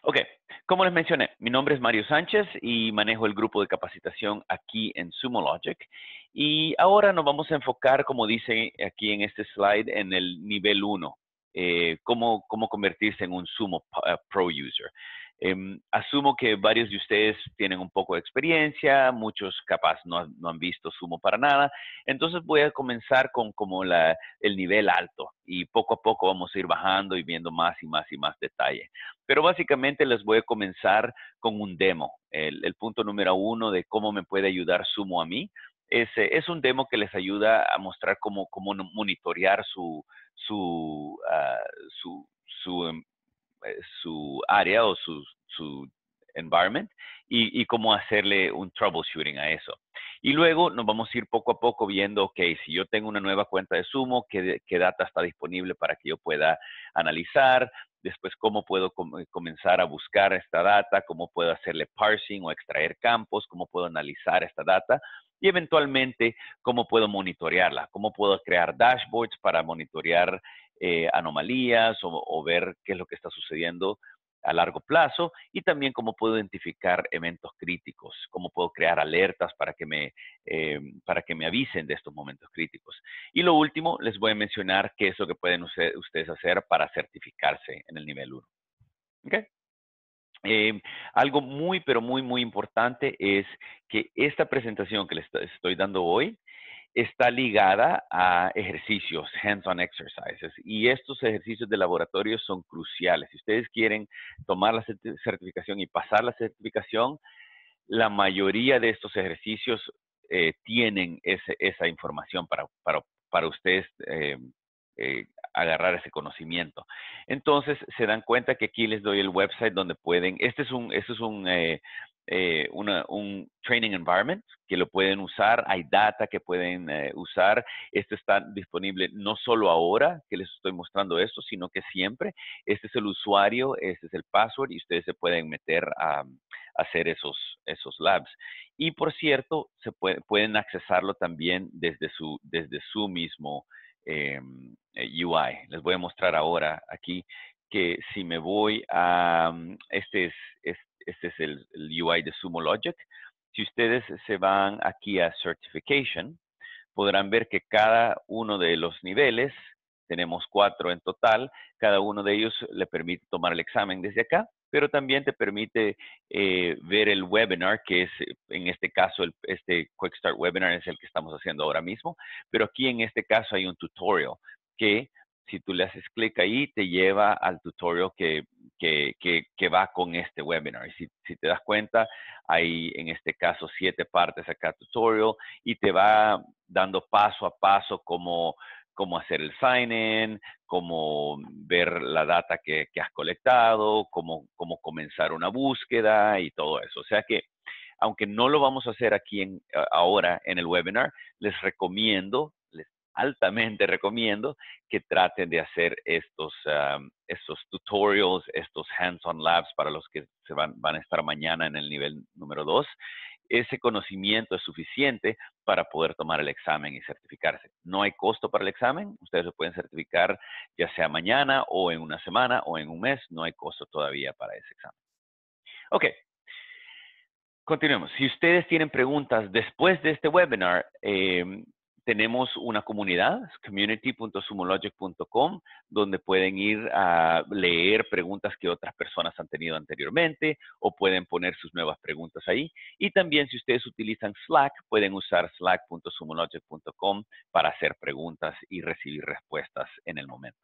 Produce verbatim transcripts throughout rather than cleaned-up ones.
Ok, como les mencioné, mi nombre es Mario Sánchez y manejo el grupo de capacitación aquí en Sumo Logic. Y ahora nos vamos a enfocar, como dice aquí en este slide, en el nivel uno, eh, cómo, cómo convertirse en un Sumo uh, Pro User. Eh, asumo que varios de ustedes tienen un poco de experiencia, muchos capaz no, no han visto Sumo para nada. Entonces voy a comenzar con como la, el nivel alto y poco a poco vamos a ir bajando y viendo más y más y más detalle. Pero básicamente les voy a comenzar con un demo. El, el punto número uno de cómo me puede ayudar Sumo a mí es, eh, es un demo que les ayuda a mostrar cómo, cómo monitorear su, su, uh, su, su, um, su área o su, su environment y, y cómo hacerle un troubleshooting a eso. Y luego nos vamos a ir poco a poco viendo, ok, si yo tengo una nueva cuenta de Sumo, qué, qué data está disponible para que yo pueda analizar, después cómo puedo com comenzar a buscar esta data, cómo puedo hacerle parsing o extraer campos, cómo puedo analizar esta data y eventualmente cómo puedo monitorearla, cómo puedo crear dashboards para monitorear eh, anomalías o, o ver qué es lo que está sucediendo a largo plazo y también cómo puedo identificar eventos críticos, cómo puedo crear alertas para que me, eh, para que me avisen de estos momentos críticos. Y lo último, les voy a mencionar qué es lo que pueden ustedes hacer para certificarse en el nivel uno. ¿Okay? Eh, algo muy, pero muy, muy importante es que esta presentación que les estoy dando hoy está ligada a ejercicios, hands-on exercises. Y estos ejercicios de laboratorio son cruciales. Si ustedes quieren tomar la certificación y pasar la certificación, la mayoría de estos ejercicios eh, tienen ese, esa información para, para, para ustedes eh, eh, agarrar ese conocimiento. Entonces, se dan cuenta que aquí les doy el website donde pueden, este es un, este es un, eh, eh, una, un training environment que lo pueden usar, hay data que pueden eh, usar, esto está disponible no solo ahora que les estoy mostrando esto, sino que siempre, este es el usuario, este es el password y ustedes se pueden meter a, a hacer esos, esos labs. Y por cierto, se puede, pueden accesarlo también desde su, desde su mismo eh, U I. Les voy a mostrar ahora aquí que si me voy a, este es, es este es el, el U I de Sumo Logic. Si ustedes se van aquí a Certification, podrán ver que cada uno de los niveles, tenemos cuatro en total, cada uno de ellos le permite tomar el examen desde acá, pero también te permite eh, ver el webinar, que es en este caso, el, este Quick Start Webinar es el que estamos haciendo ahora mismo, pero aquí en este caso hay un tutorial que si tú le haces clic ahí, te lleva al tutorial que, que, que, que va con este webinar. Y si, si te das cuenta, hay en este caso siete partes acá tutorial y te va dando paso a paso cómo, cómo hacer el sign-in, cómo ver la data que, que has colectado, cómo, cómo comenzar una búsqueda y todo eso. O sea que, aunque no lo vamos a hacer aquí en, ahora en el webinar, les recomiendo, les altamente recomiendo que traten de hacer estos, um, estos tutorials, estos hands-on labs para los que se van, van a estar mañana en el nivel número dos. Ese conocimiento es suficiente para poder tomar el examen y certificarse. No hay costo para el examen, ustedes lo pueden certificar ya sea mañana o en una semana o en un mes, no hay costo todavía para ese examen. Ok, continuemos. Si ustedes tienen preguntas después de este webinar, eh, tenemos una comunidad, community punto sumologic punto com, donde pueden ir a leer preguntas que otras personas han tenido anteriormente o pueden poner sus nuevas preguntas ahí. Y también si ustedes utilizan Slack, pueden usar slack punto sumologic punto com para hacer preguntas y recibir respuestas en el momento.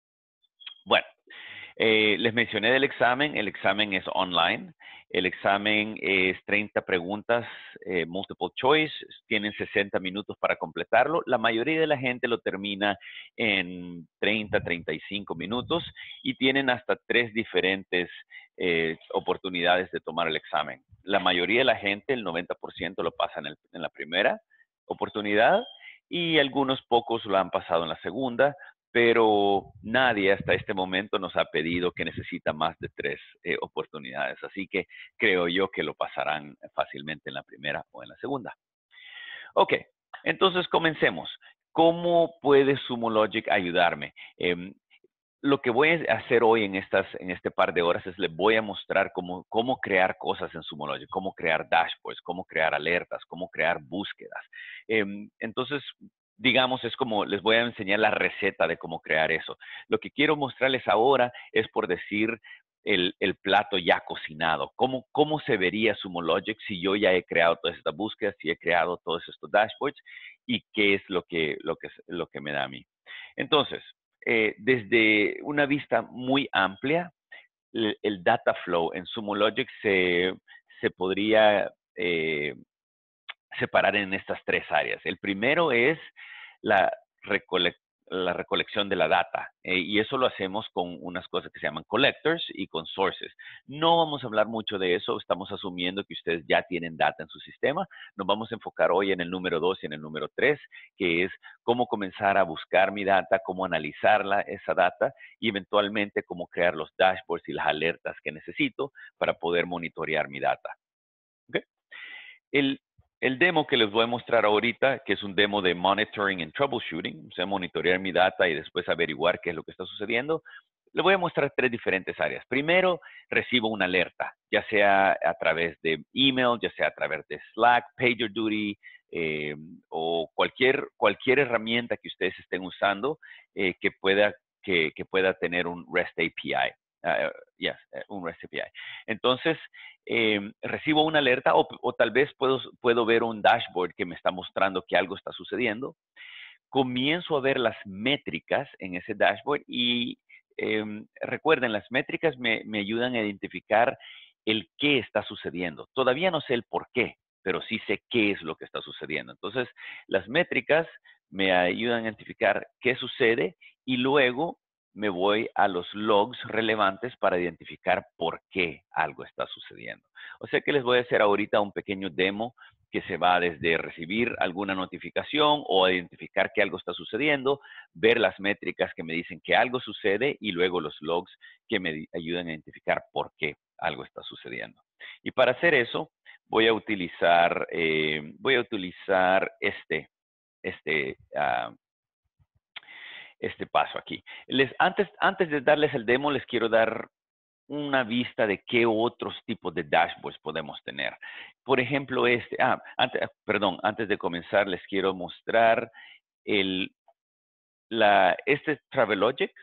Bueno, eh, les mencioné del examen. El examen es online. El examen es treinta preguntas, eh, multiple choice. Tienen sesenta minutos para completarlo. La mayoría de la gente lo termina en treinta, treinta y cinco minutos y tienen hasta tres diferentes eh, oportunidades de tomar el examen. La mayoría de la gente, el noventa por ciento, lo pasa en, el, en la primera oportunidad y algunos pocos lo han pasado en la segunda, pero nadie hasta este momento nos ha pedido que necesita más de tres eh, oportunidades. Así que creo yo que lo pasarán fácilmente en la primera o en la segunda. Ok, entonces comencemos. ¿Cómo puede Sumo Logic ayudarme? Eh, lo que voy a hacer hoy en, estas, en este par de horas es les voy a mostrar cómo, cómo crear cosas en Sumologic, cómo crear dashboards, cómo crear alertas, cómo crear búsquedas. Eh, entonces, digamos, es como les voy a enseñar la receta de cómo crear eso. Lo que quiero mostrarles ahora es, por decir, el, el plato ya cocinado. ¿Cómo, ¿Cómo se vería Sumologic si yo ya he creado todas estas búsquedas, si he creado todos estos dashboards y qué es lo que, lo que, lo que me da a mí? Entonces, eh, desde una vista muy amplia, el, el data flow en Sumologic se, se podría eh, separar en estas tres áreas. El primero es la, recole la recolección de la data, eh, y eso lo hacemos con unas cosas que se llaman collectors y con sources. No vamos a hablar mucho de eso, estamos asumiendo que ustedes ya tienen data en su sistema. Nos vamos a enfocar hoy en el número dos y en el número tres, que es cómo comenzar a buscar mi data, cómo analizarla, esa data, y eventualmente cómo crear los dashboards y las alertas que necesito para poder monitorear mi data. ¿Okay? El, el demo que les voy a mostrar ahorita, que es un demo de monitoring and troubleshooting, o sea, monitorear mi data y después averiguar qué es lo que está sucediendo, le voy a mostrar tres diferentes áreas. Primero, recibo una alerta, ya sea a través de email, ya sea a través de Slack, PagerDuty, eh, o cualquier, cualquier herramienta que ustedes estén usando eh, que, pueda, que, que pueda tener un REST A P I. Uh, yes, un REST A P I. Entonces, eh, recibo una alerta o, o tal vez puedo, puedo ver un dashboard que me está mostrando que algo está sucediendo. Comienzo a ver las métricas en ese dashboard y eh, recuerden, las métricas me, me ayudan a identificar el qué está sucediendo. Todavía no sé el por qué, pero sí sé qué es lo que está sucediendo. Entonces, las métricas me ayudan a identificar qué sucede y luego me voy a los logs relevantes para identificar por qué algo está sucediendo. O sea que les voy a hacer ahorita un pequeño demo que se va desde recibir alguna notificación o identificar que algo está sucediendo, ver las métricas que me dicen que algo sucede y luego los logs que me ayudan a identificar por qué algo está sucediendo. Y para hacer eso, voy a utilizar, eh, voy a utilizar este, este, uh, este paso aquí. Les, antes, antes de darles el demo, les quiero dar una vista de qué otros tipos de dashboards podemos tener. Por ejemplo, este, ah, antes, perdón, antes de comenzar les quiero mostrar el, la, este Travelogic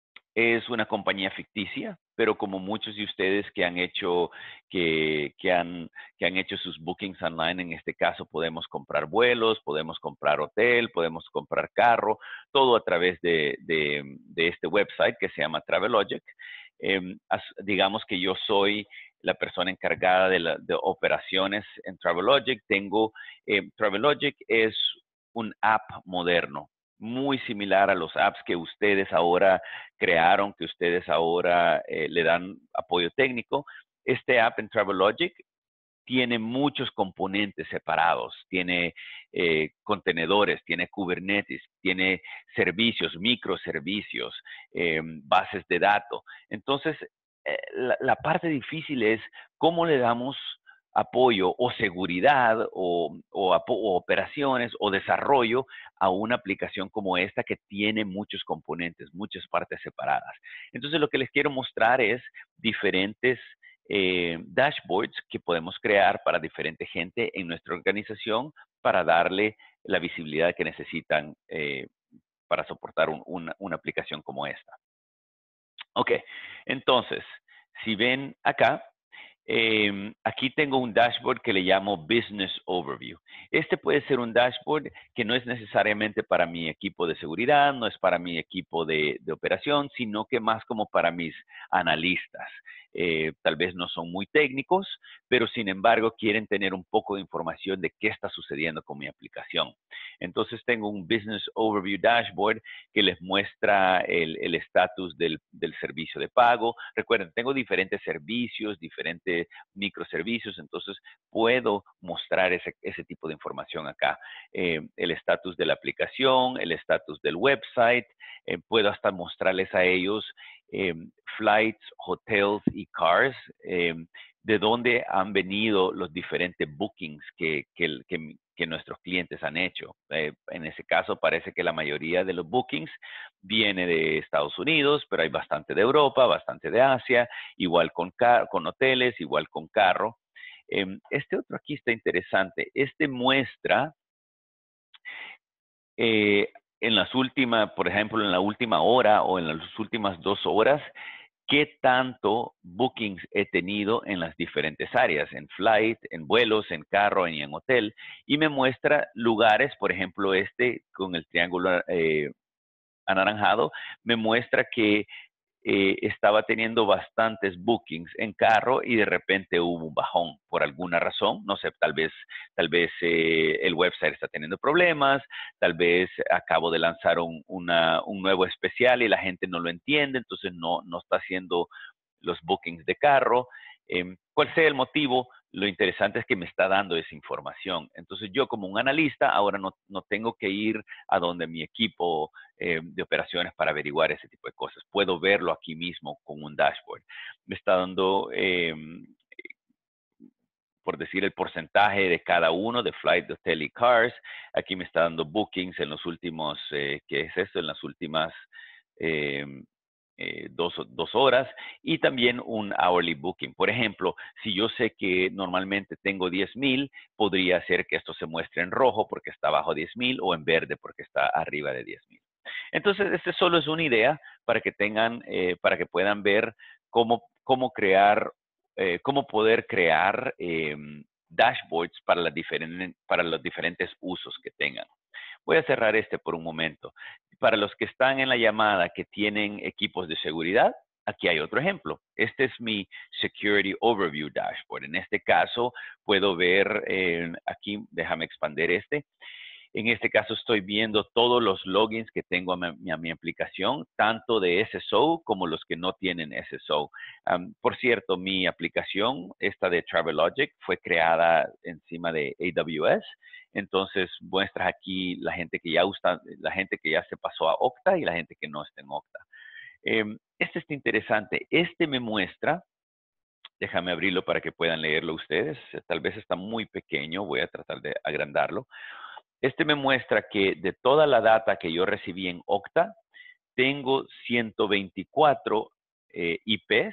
es una compañía ficticia, pero como muchos de ustedes que han hecho, que, que, han, que han hecho sus bookings online, en este caso podemos comprar vuelos, podemos comprar hotel, podemos comprar carro, todo a través de, de, de este website que se llama Travelogic. Eh, as, digamos que yo soy la persona encargada de, la, de operaciones en Travelogic. Tengo, eh, Travelogic es un app moderno, muy similar a los apps que ustedes ahora crearon, que ustedes ahora eh, le dan apoyo técnico. Este app en Travelogic tiene muchos componentes separados, tiene eh, contenedores, tiene Kubernetes, tiene servicios, microservicios, eh, bases de datos. Entonces, eh, la, la parte difícil es cómo le damos apoyo o seguridad o, o, o, operaciones o desarrollo a una aplicación como esta que tiene muchos componentes, muchas partes separadas. Entonces, lo que les quiero mostrar es diferentes eh, dashboards que podemos crear para diferente gente en nuestra organización para darle la visibilidad que necesitan eh, para soportar un, una, una aplicación como esta. Ok, entonces, si ven acá, Eh, aquí tengo un dashboard que le llamo Business Overview. Este puede ser un dashboard que no es necesariamente para mi equipo de seguridad, no es para mi equipo de, de operación, sino que más como para mis analistas. Eh, tal vez no son muy técnicos, pero sin embargo quieren tener un poco de información de qué está sucediendo con mi aplicación. Entonces tengo un Business Overview Dashboard que les muestra el estatus del, del servicio de pago. Recuerden, tengo diferentes servicios, diferentes microservicios, entonces puedo mostrar ese, ese tipo de información acá. Eh, el estatus de la aplicación, el estatus del website, eh, puedo hasta mostrarles a ellos eh, flights, hotels y cars, eh, de dónde han venido los diferentes bookings que, que, que, que nuestros clientes han hecho. Eh, en ese caso parece que la mayoría de los bookings viene de Estados Unidos, pero hay bastante de Europa, bastante de Asia, igual con, con hoteles, igual con carro. Eh, este otro aquí está interesante. Este muestra eh, en las últimas, por ejemplo, en la última hora o en las últimas dos horas, qué tanto bookings he tenido en las diferentes áreas, en flight, en vuelos, en carro y en hotel, y me muestra lugares, por ejemplo, este con el triángulo eh, anaranjado, me muestra que eh, estaba teniendo bastantes bookings en carro y de repente hubo un bajón por alguna razón, no sé, tal vez, tal vez eh, el website está teniendo problemas, tal vez acabo de lanzar un, una, un nuevo especial y la gente no lo entiende, entonces no, no está haciendo los bookings de carro. Eh, cual sea el motivo, lo interesante es que me está dando esa información. Entonces yo como un analista ahora no, no tengo que ir a donde mi equipo eh, de operaciones para averiguar ese tipo de cosas. Puedo verlo aquí mismo con un dashboard. Me está dando, eh, por decir, el porcentaje de cada uno de flight, hotel y cars. Aquí me está dando bookings en los últimos, eh, ¿qué es esto? En las últimas eh, eh, dos, dos horas y también un hourly booking. Por ejemplo, si yo sé que normalmente tengo diez mil, podría ser que esto se muestre en rojo porque está abajo de diez mil o en verde porque está arriba de diez mil. Entonces, este solo es una idea para que tengan, eh, para que puedan ver cómo, cómo crear, eh, cómo poder crear eh, dashboards para, las diferentes, para los diferentes usos que tengan. Voy a cerrar este por un momento. Para los que están en la llamada que tienen equipos de seguridad, aquí hay otro ejemplo. Este es mi Security Overview Dashboard. En este caso, puedo ver, eh, aquí, déjame expandir este. En este caso estoy viendo todos los logins que tengo a mi, a mi aplicación, tanto de S S O como los que no tienen S S O. Um, por cierto, mi aplicación, esta de Travelogic, fue creada encima de A W S. Entonces muestras aquí la gente que ya usa, la gente que ya se pasó a Okta y la gente que no está en Okta. Eh, este está interesante. Este me muestra, déjame abrirlo para que puedan leerlo ustedes. Tal vez está muy pequeño, voy a tratar de agrandarlo. Este me muestra que de toda la data que yo recibí en Okta, tengo ciento veinticuatro eh, I Ps,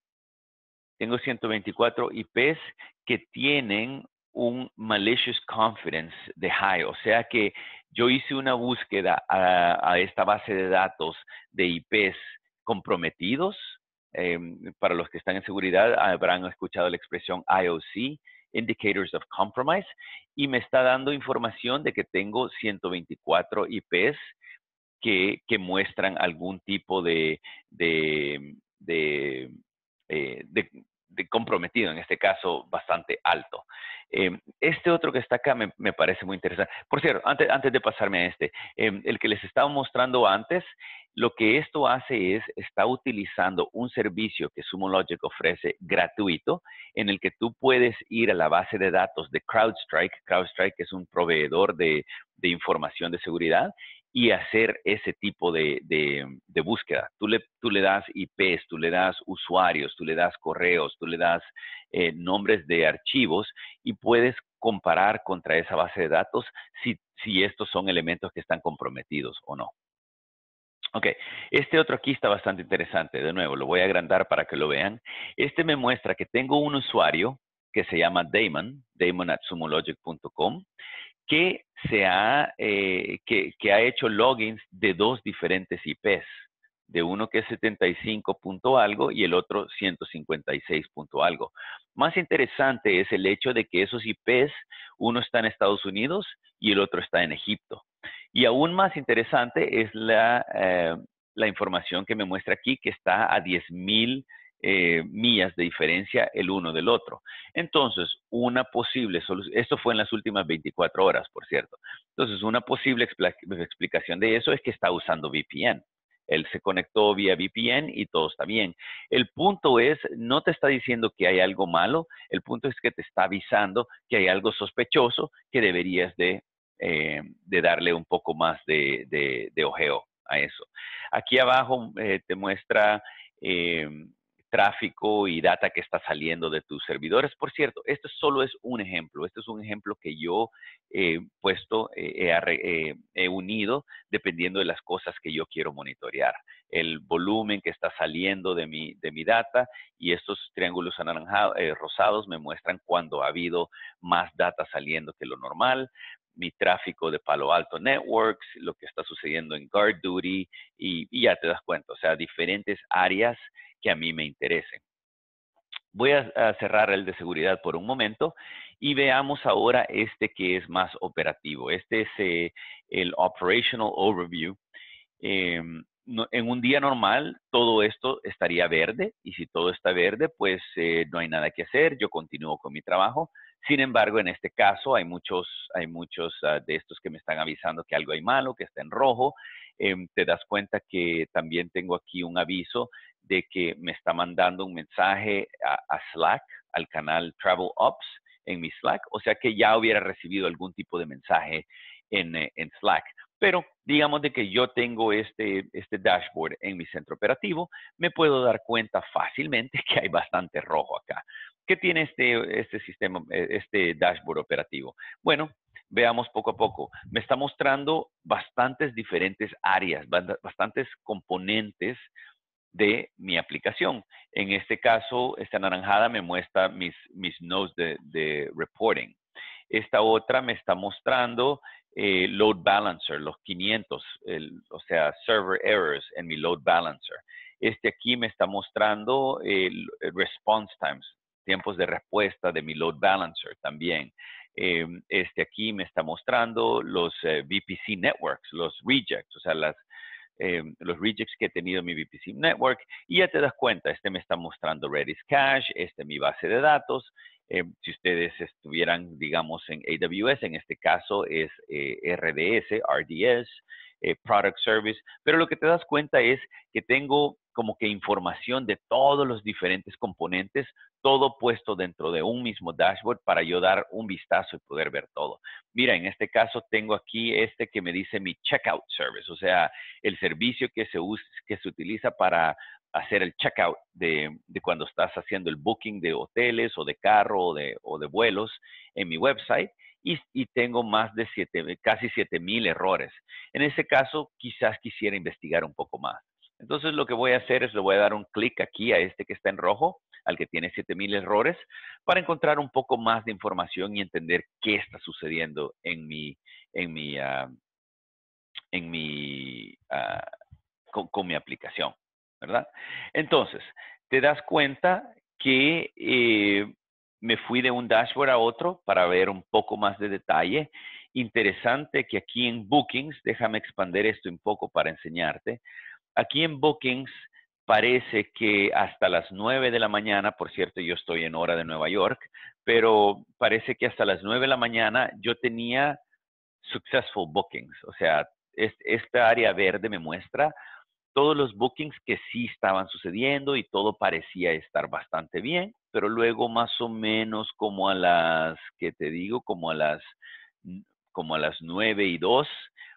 tengo ciento veinticuatro I Ps que tienen un malicious confidence de high, o sea que yo hice una búsqueda a, a esta base de datos de I Ps comprometidos. Eh, para los que están en seguridad habrán escuchado la expresión I O C, Indicators of Compromise, y me está dando información de que tengo ciento veinticuatro I Ps que, que muestran algún tipo de, de, de, eh, de, de comprometido, en este caso bastante alto. Eh, este otro que está acá me, me, parece muy interesante. Por cierto, antes, antes de pasarme a este, eh, el que les estaba mostrando antes, lo que esto hace es, está utilizando un servicio que Sumo Logic ofrece gratuito, en el que tú puedes ir a la base de datos de CrowdStrike. CrowdStrike es un proveedor de, de información de seguridad, y hacer ese tipo de, de, de búsqueda. Tú le, tú le das I Ps, tú le das usuarios, tú le das correos, tú le das eh, nombres de archivos y puedes comparar contra esa base de datos si, si estos son elementos que están comprometidos o no. Ok, este otro aquí está bastante interesante. De nuevo, lo voy a agrandar para que lo vean. Este me muestra que tengo un usuario que se llama Damon, damon at sumologic punto com, que, se ha, eh, que, que ha hecho logins de dos diferentes I Ps, de uno que es setenta y cinco punto algo y el otro ciento cincuenta y seis punto algo. Más interesante es el hecho de que esos I Ps, uno está en Estados Unidos y el otro está en Egipto. Y aún más interesante es la, eh, la información que me muestra aquí, que está a diez mil Eh, millas de diferencia el uno del otro. Entonces, una posible solución, esto fue en las últimas veinticuatro horas, por cierto. Entonces, una posible explicación de eso es que está usando V P N. Él se conectó vía V P N y todo está bien. El punto es, no te está diciendo que hay algo malo, el punto es que te está avisando que hay algo sospechoso que deberías de, eh, de darle un poco más de, de, de ojeo a eso. Aquí abajo eh, te muestra... Eh, tráfico y data que está saliendo de tus servidores. Por cierto, esto solo es un ejemplo. Este es un ejemplo que yo he puesto, eh, he, eh, he unido dependiendo de las cosas que yo quiero monitorear. El volumen que está saliendo de mi, de mi data y estos triángulos anaranjados, eh, rosados me muestran cuando ha habido más data saliendo que lo normal. Mi tráfico de Palo Alto Networks, lo que está sucediendo en GuardDuty y, y ya te das cuenta, o sea, diferentes áreas que a mí me interesen. Voy a, a cerrar el de seguridad por un momento y veamos ahora este que es más operativo. Este es eh, el Operational Overview. Eh, no, en un día normal, todo esto estaría verde y si todo está verde, pues eh, no hay nada que hacer. Yo continúo con mi trabajo. Sin embargo, en este caso hay muchos, hay muchos uh, de estos que me están avisando que algo hay malo, que está en rojo. Eh, te das cuenta que también tengo aquí un aviso de que me está mandando un mensaje a, a Slack, al canal Travel Ops en mi Slack. O sea que ya hubiera recibido algún tipo de mensaje en, eh, en Slack. Pero digamos de que yo tengo este, este dashboard en mi centro operativo, me puedo dar cuenta fácilmente que hay bastante rojo acá. ¿Qué tiene este, este sistema, este dashboard operativo? Bueno, veamos poco a poco. Me está mostrando bastantes diferentes áreas, bastantes componentes de mi aplicación. En este caso, esta anaranjada me muestra mis, mis nodes de, de reporting. Esta otra me está mostrando eh, load balancer, los quinientos, el, o sea, server errors en mi load balancer. Este aquí me está mostrando eh, response times, tiempos de respuesta de mi load balancer también. Eh, este aquí me está mostrando los eh, V P C networks, los rejects, o sea, las, eh, los rejects que he tenido en mi V P C network. Y ya te das cuenta, este me está mostrando Redis Cache, este mi base de datos. Eh, si ustedes estuvieran, digamos, en A W S, en este caso es eh, R D S, R D S, eh, Product Service, pero lo que te das cuenta es que tengo como que información de todos los diferentes componentes, todo puesto dentro de un mismo dashboard para yo dar un vistazo y poder ver todo. Mira, en este caso tengo aquí este que me dice mi Checkout Service, o sea, el servicio que se, usa, que se utiliza para hacer el checkout de, de cuando estás haciendo el booking de hoteles o de carro o de, o de vuelos en mi website y, y tengo más de siete, casi siete mil errores. En ese caso, quizás quisiera investigar un poco más. Entonces, lo que voy a hacer es le voy a dar un clic aquí a este que está en rojo, al que tiene siete mil errores, para encontrar un poco más de información y entender qué está sucediendo en mi, en mi, uh, en mi, uh, con, con mi aplicación. ¿Verdad? Entonces, te das cuenta que eh, me fui de un dashboard a otro para ver un poco más de detalle. Interesante que aquí en Bookings, déjame expandir esto un poco para enseñarte. Aquí en Bookings parece que hasta las nueve de la mañana, por cierto, yo estoy en hora de Nueva York, pero parece que hasta las nueve de la mañana yo tenía successful bookings. O sea, esta área verde me muestra todos los bookings que sí estaban sucediendo y todo parecía estar bastante bien, pero luego más o menos como a las, ¿qué te digo? Como a las, como a las nueve y dos,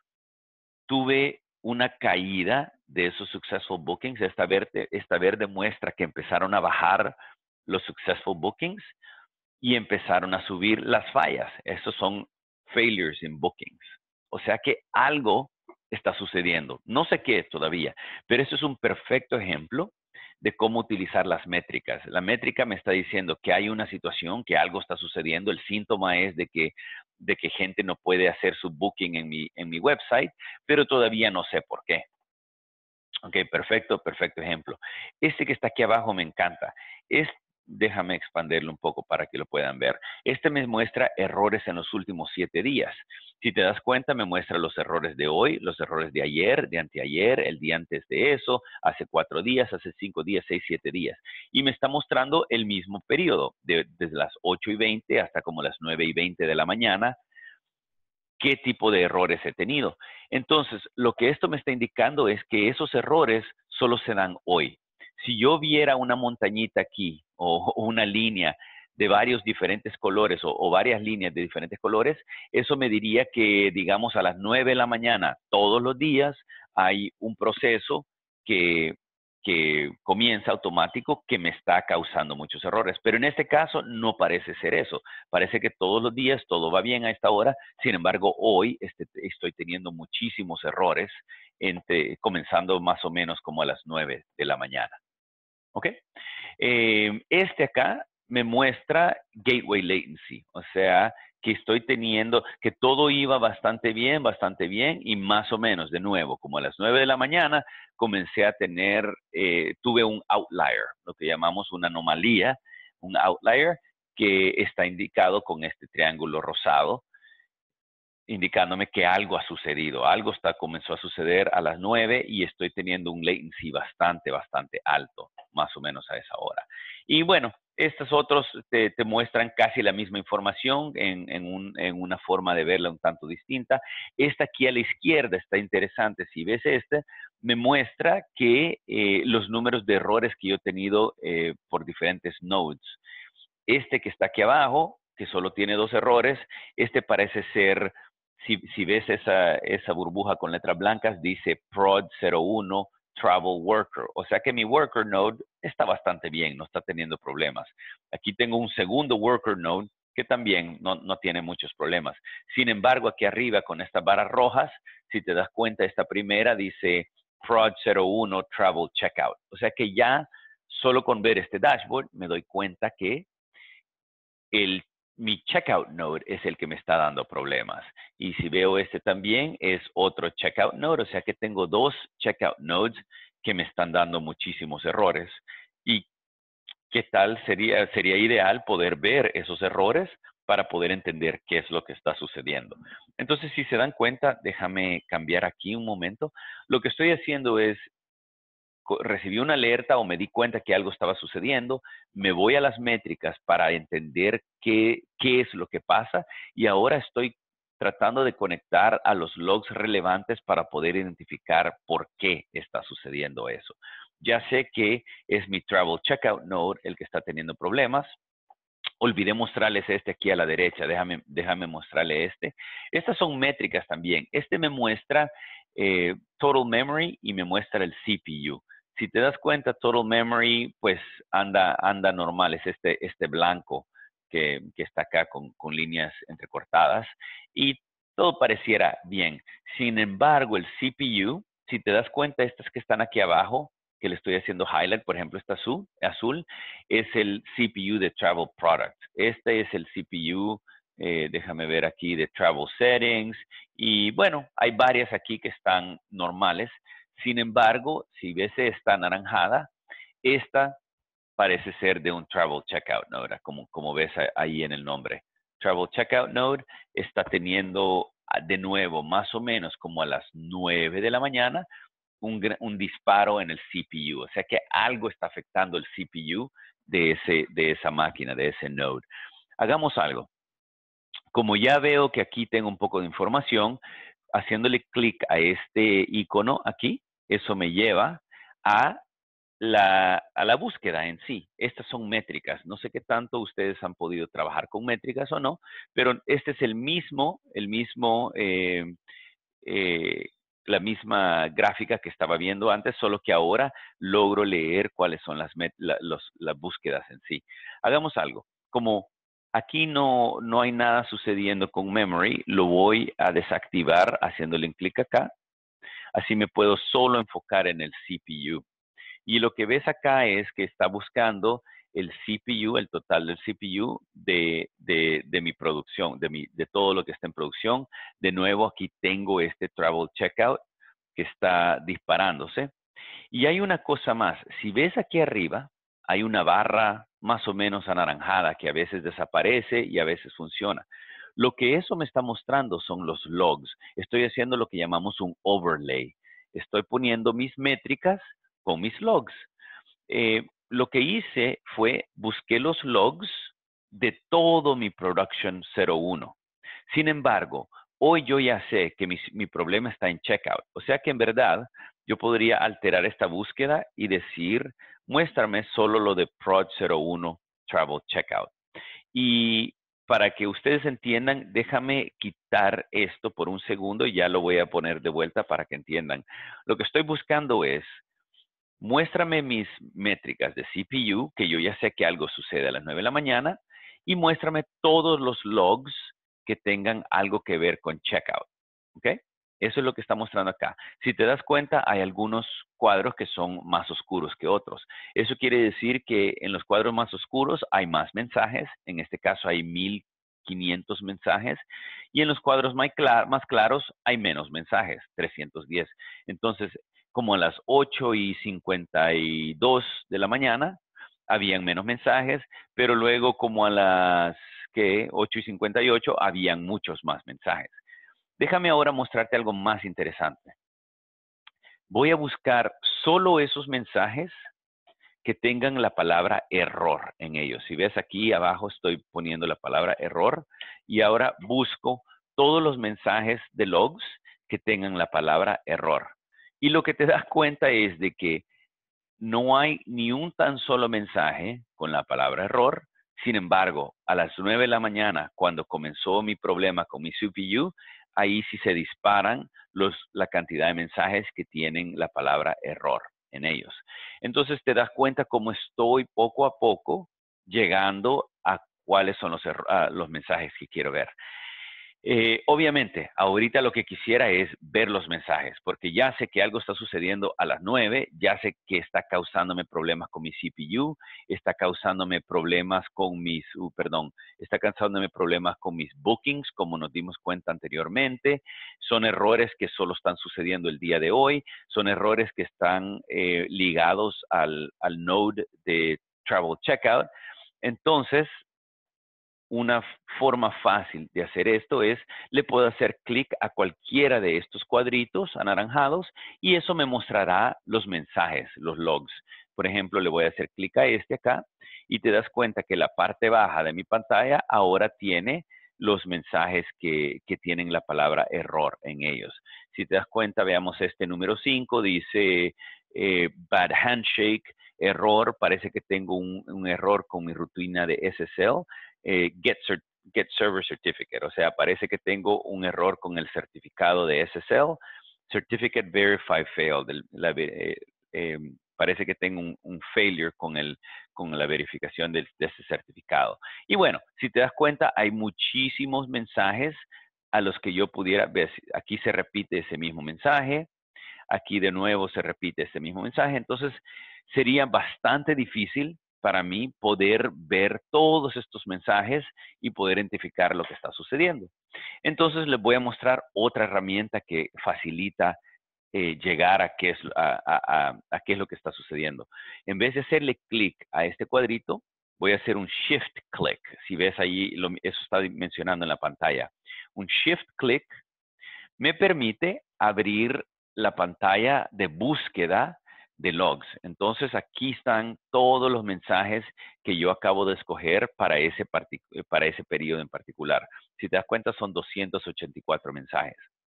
tuve una caída de esos successful bookings. Esta verde, esta verde muestra que empezaron a bajar los successful bookings y empezaron a subir las fallas. Estos son failures in bookings. O sea que algo está sucediendo. No sé qué es todavía, pero esto es un perfecto ejemplo de cómo utilizar las métricas. La métrica me está diciendo que hay una situación, que algo está sucediendo. El síntoma es de que, de que gente no puede hacer su booking en mi, en mi website, pero todavía no sé por qué. Ok, perfecto, perfecto ejemplo. Este que está aquí abajo me encanta. Es Déjame expandirlo un poco para que lo puedan ver. Este me muestra errores en los últimos siete días. Si te das cuenta, me muestra los errores de hoy, los errores de ayer, de anteayer, el día antes de eso, hace cuatro días, hace cinco días, seis, siete días. Y me está mostrando el mismo periodo, de, desde las ocho y veinte hasta como las nueve y veinte de la mañana, qué tipo de errores he tenido. Entonces, lo que esto me está indicando es que esos errores solo se dan hoy. Si yo viera una montañita aquí o una línea de varios diferentes colores o, o varias líneas de diferentes colores, eso me diría que, digamos, a las nueve de la mañana todos los días hay un proceso que, que comienza automático que me está causando muchos errores. Pero en este caso no parece ser eso. Parece que todos los días todo va bien a esta hora. Sin embargo, hoy este, estoy teniendo muchísimos errores, entre, comenzando más o menos como a las nueve de la mañana. ¿Ok? Eh, este acá me muestra gateway latency, o sea, que estoy teniendo, que todo iba bastante bien, bastante bien, y más o menos, de nuevo, como a las nueve de la mañana, comencé a tener, eh, tuve un outlier, lo que llamamos una anomalía, un outlier, que está indicado con este triángulo rosado, indicándome que algo ha sucedido, algo está, comenzó a suceder a las nueve y estoy teniendo un latency bastante, bastante alto, más o menos a esa hora. Y bueno, estos otros te, te muestran casi la misma información en, en, un, en una forma de verla un tanto distinta. Esta aquí a la izquierda está interesante. Si ves este, me muestra que eh, los números de errores que yo he tenido eh, por diferentes nodes. Este que está aquí abajo, que solo tiene dos errores, este parece ser, si, si ves esa, esa burbuja con letras blancas, dice prod cero uno travel worker. O sea que mi worker node está bastante bien, no está teniendo problemas. Aquí tengo un segundo worker node que también no, no tiene muchos problemas. Sin embargo, aquí arriba con estas barras rojas, si te das cuenta, esta primera dice prod cero uno travel checkout. O sea que ya solo con ver este dashboard me doy cuenta que el, mi checkout node es el que me está dando problemas. Y si veo este también, es otro checkout node. O sea que tengo dos checkout nodes que me están dando muchísimos errores. ¿Y qué tal sería, sería ideal poder ver esos errores para poder entender qué es lo que está sucediendo? Entonces, si se dan cuenta, déjame cambiar aquí un momento. Lo que estoy haciendo es recibí una alerta o me di cuenta que algo estaba sucediendo, me voy a las métricas para entender qué, qué es lo que pasa y ahora estoy tratando de conectar a los logs relevantes para poder identificar por qué está sucediendo eso. Ya sé que es mi Travel Checkout Node el que está teniendo problemas. Olvidé mostrarles este aquí a la derecha. Déjame, déjame mostrarle este. Estas son métricas también. Este me muestra eh, Total Memory y me muestra el C P U. Si te das cuenta, Total Memory, pues anda, anda normal. Es este, este blanco que, que está acá con, con líneas entrecortadas. Y todo pareciera bien. Sin embargo, el C P U, si te das cuenta, estas que están aquí abajo, que le estoy haciendo highlight, por ejemplo, esta azul, azul es el C P U de Travel Product. Este es el C P U, eh, déjame ver aquí, de Travel Settings. Y bueno, hay varias aquí que están normales. Sin embargo, si ves esta anaranjada, esta parece ser de un Travel Checkout Node, como, como ves ahí en el nombre. Travel Checkout Node está teniendo de nuevo más o menos como a las nueve de la mañana, Un, un, disparo en el C P U. O sea que algo está afectando el C P U de, ese, de esa máquina, de ese node. Hagamos algo. Como ya veo que aquí tengo un poco de información, haciéndole clic a este icono aquí, eso me lleva a la, a la búsqueda en sí. Estas son métricas. No sé qué tanto ustedes han podido trabajar con métricas o no, pero este es el mismo, el mismo eh, eh, la misma gráfica que estaba viendo antes, solo que ahora logro leer cuáles son las, la, los, las búsquedas en sí. Hagamos algo. Como aquí no, no hay nada sucediendo con memory, lo voy a desactivar haciéndole un clic acá. Así me puedo solo enfocar en el C P U. Y lo que ves acá es que está buscando el C P U, el total del C P U de, de, de mi producción, de, mi, de todo lo que está en producción. De nuevo, aquí tengo este Travel Checkout que está disparándose. Y hay una cosa más. Si ves aquí arriba, hay una barra más o menos anaranjada que a veces desaparece y a veces funciona. Lo que eso me está mostrando son los logs. Estoy haciendo lo que llamamos un overlay. Estoy poniendo mis métricas con mis logs. Eh, lo que hice fue busqué los logs de todo mi production cero uno. Sin embargo, hoy yo ya sé que mi, mi problema está en checkout. O sea que en verdad yo podría alterar esta búsqueda y decir, muéstrame solo lo de prod cero uno travel checkout. Y para que ustedes entiendan, déjame quitar esto por un segundo y ya lo voy a poner de vuelta para que entiendan. Lo que estoy buscando es muéstrame mis métricas de C P U, que yo ya sé que algo sucede a las nueve de la mañana, y muéstrame todos los logs que tengan algo que ver con checkout. ¿Ok? Eso es lo que está mostrando acá. Si te das cuenta, hay algunos cuadros que son más oscuros que otros. Eso quiere decir que en los cuadros más oscuros hay más mensajes. En este caso hay mil quinientos mensajes. Y en los cuadros más, clar más claros hay menos mensajes, trescientos diez. Entonces, como a las ocho y cincuenta y dos de la mañana, habían menos mensajes, pero luego como a las que ocho y cincuenta y ocho habían muchos más mensajes. Déjame ahora mostrarte algo más interesante. Voy a buscar solo esos mensajes que tengan la palabra error en ellos. Si ves aquí abajo estoy poniendo la palabra error y ahora busco todos los mensajes de logs que tengan la palabra error. Y lo que te das cuenta es de que no hay ni un tan solo mensaje con la palabra error. Sin embargo, a las nueve de la mañana, cuando comenzó mi problema con mi C P U, ahí sí se disparan los, la cantidad de mensajes que tienen la palabra error en ellos. Entonces te das cuenta cómo estoy poco a poco llegando a cuáles son los, uh, los mensajes que quiero ver. Eh, obviamente, ahorita lo que quisiera es ver los mensajes, porque ya sé que algo está sucediendo a las nueve, ya sé que está causándome problemas con mi C P U, está causándome problemas con mis, uh, perdón, está causándome problemas con mis bookings, como nos dimos cuenta anteriormente. Son errores que solo están sucediendo el día de hoy, son errores que están eh, ligados al, al node de Travel Checkout. Entonces, una forma fácil de hacer esto es, le puedo hacer clic a cualquiera de estos cuadritos anaranjados y eso me mostrará los mensajes, los logs. Por ejemplo, le voy a hacer clic a este acá y te das cuenta que la parte baja de mi pantalla ahora tiene los mensajes que, que tienen la palabra error en ellos. Si te das cuenta, veamos este número cinco, dice eh, bad handshake, error, parece que tengo un, un error con mi rutina de S S L. Eh, get, get Server Certificate, o sea, parece que tengo un error con el certificado de S S L, Certificate Verify Failed, la, eh, eh, parece que tengo un, un failure con, el, con la verificación de, de ese certificado. Y bueno, si te das cuenta, hay muchísimos mensajes a los que yo pudiera ver. Aquí se repite ese mismo mensaje, aquí de nuevo se repite ese mismo mensaje, entonces sería bastante difícil para mí poder ver todos estos mensajes y poder identificar lo que está sucediendo. Entonces les voy a mostrar otra herramienta que facilita eh, llegar a qué, es, a, a, a, a qué es lo que está sucediendo. En vez de hacerle clic a este cuadrito, voy a hacer un shift click. Si ves ahí, lo, eso está mencionando en la pantalla. Un shift click me permite abrir la pantalla de búsqueda de logs. Entonces aquí están todos los mensajes que yo acabo de escoger para ese, para ese periodo en particular. Si te das cuenta, son doscientos ochenta y cuatro mensajes.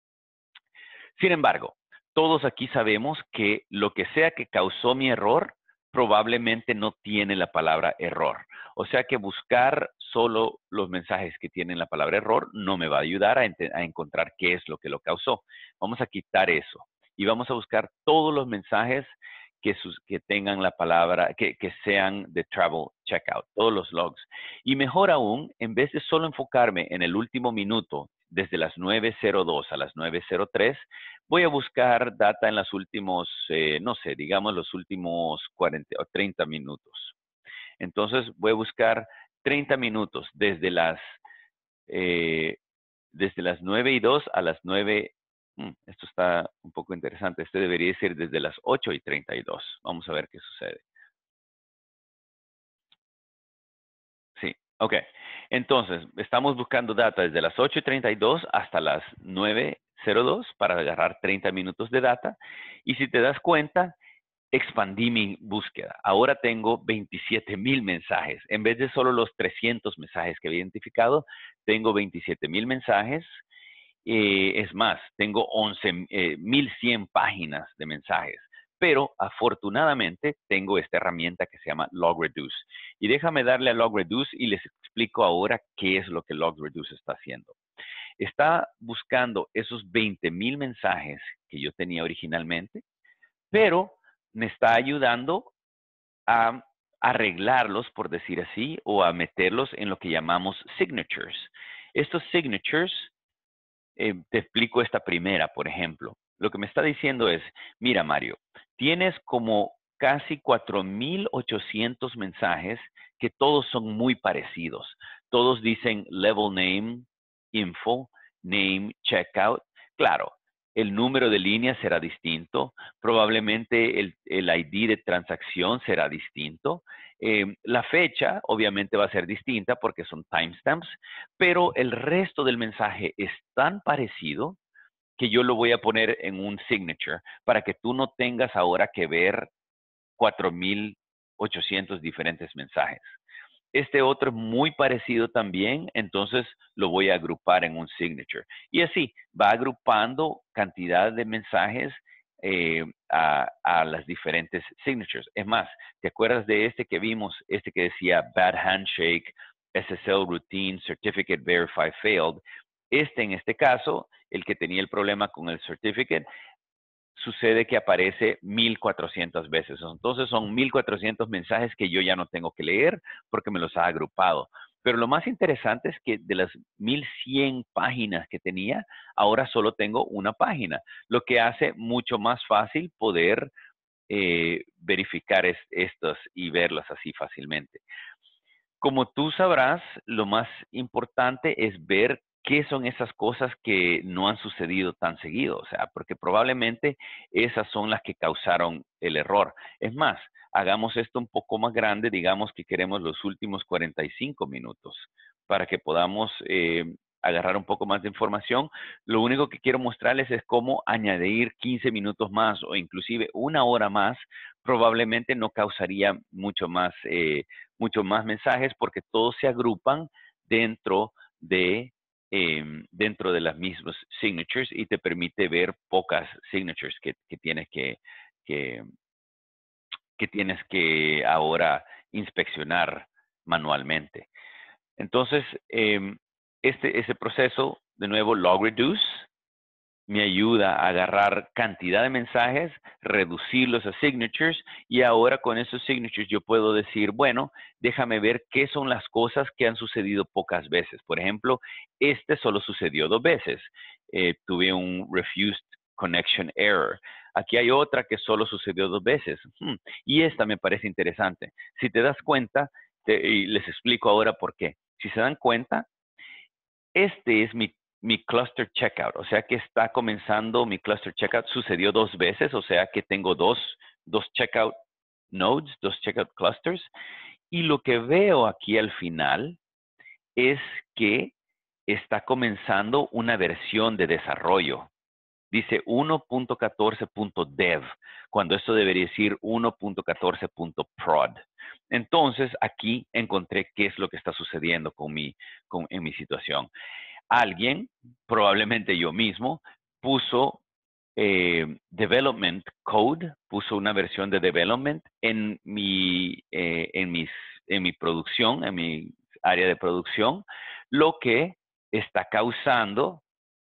Sin embargo, todos aquí sabemos que lo que sea que causó mi error probablemente no tiene la palabra error. O sea que buscar solo los mensajes que tienen la palabra error no me va a ayudar a, a encontrar qué es lo que lo causó. Vamos a quitar eso y vamos a buscar todos los mensajes que, sus, que tengan la palabra, que, que sean de Travel Checkout, todos los logs. Y mejor aún, en vez de solo enfocarme en el último minuto, desde las nueve cero dos a las nueve cero tres, voy a buscar data en los últimos, eh, no sé, digamos los últimos cuarenta o treinta minutos. Entonces voy a buscar treinta minutos desde las, eh, desde las nueve y dos a las nueve. Hmm, esto está un poco interesante. Este debería ser desde las ocho y treinta y dos. Vamos a ver qué sucede. Sí, ok. Entonces, estamos buscando data desde las ocho y treinta y dos hasta las nueve cero dos para agarrar treinta minutos de data. Y si te das cuenta, expandí mi búsqueda. Ahora tengo veintisiete mil mensajes. En vez de solo los trescientos mensajes que había identificado, tengo veintisiete mil mensajes. Eh, es más, tengo once mil cien páginas de mensajes. Pero afortunadamente tengo esta herramienta que se llama LogReduce. Y déjame darle a LogReduce y les explico ahora qué es lo que LogReduce está haciendo. Está buscando esos veinte mil mensajes que yo tenía originalmente, pero me está ayudando a arreglarlos, por decir así, o a meterlos en lo que llamamos signatures. Estos signatures, eh, te explico esta primera, por ejemplo. Lo que me está diciendo es, mira, Mario, tienes como casi cuatro mil ochocientos mensajes que todos son muy parecidos. Todos dicen level name, info, name, checkout. Claro, el número de líneas será distinto, probablemente el, el I D de transacción será distinto. Eh, la fecha obviamente va a ser distinta porque son timestamps, pero el resto del mensaje es tan parecido que yo lo voy a poner en un signature para que tú no tengas ahora que ver cuatro mil ochocientos diferentes mensajes. Este otro es muy parecido también, entonces lo voy a agrupar en un signature. Y así va agrupando cantidad de mensajes eh, a, a las diferentes signatures. Es más, ¿te acuerdas de este que vimos? Este que decía bad handshake, S S L routine, certificate verify failed. Este, en este caso, el que tenía el problema con el certificate, sucede que aparece mil cuatrocientas veces. Entonces son mil cuatrocientos mensajes que yo ya no tengo que leer porque me los ha agrupado. Pero lo más interesante es que de las mil cien páginas que tenía, ahora solo tengo una página, lo que hace mucho más fácil poder eh, verificar es, estas y verlas así fácilmente. Como tú sabrás, lo más importante es ver qué son esas cosas que no han sucedido tan seguido, o sea, porque probablemente esas son las que causaron el error. Es más, hagamos esto un poco más grande, digamos que queremos los últimos cuarenta y cinco minutos para que podamos eh, agarrar un poco más de información. Lo único que quiero mostrarles es cómo añadir quince minutos más o inclusive una hora más probablemente no causaría mucho más eh, mucho más mensajes porque todos se agrupan dentro de, eh, dentro de las mismas signatures y te permite ver pocas signatures que, que tienes que, que, que tienes que ahora inspeccionar manualmente. Entonces, eh, este, ese proceso, de nuevo, log reduce, me ayuda a agarrar cantidad de mensajes, reducirlos a signatures y ahora con esos signatures yo puedo decir, bueno, déjame ver qué son las cosas que han sucedido pocas veces. Por ejemplo, este solo sucedió dos veces. Eh, tuve un refused connection error. Aquí hay otra que solo sucedió dos veces. Hmm. Y esta me parece interesante. Si te das cuenta, te, y les explico ahora por qué. Si se dan cuenta, este es mi, mi cluster checkout, o sea que está comenzando mi cluster checkout, sucedió dos veces, o sea que tengo dos, dos checkout nodes, dos checkout clusters, y lo que veo aquí al final es que está comenzando una versión de desarrollo. Dice uno punto catorce punto dev, cuando esto debería decir uno punto catorce punto prod. Entonces, aquí encontré qué es lo que está sucediendo con mi, con, en mi situación. Alguien, probablemente yo mismo, puso eh, development code, puso una versión de development en mi, eh, en, mis, en mi producción, en mi área de producción, lo que está causando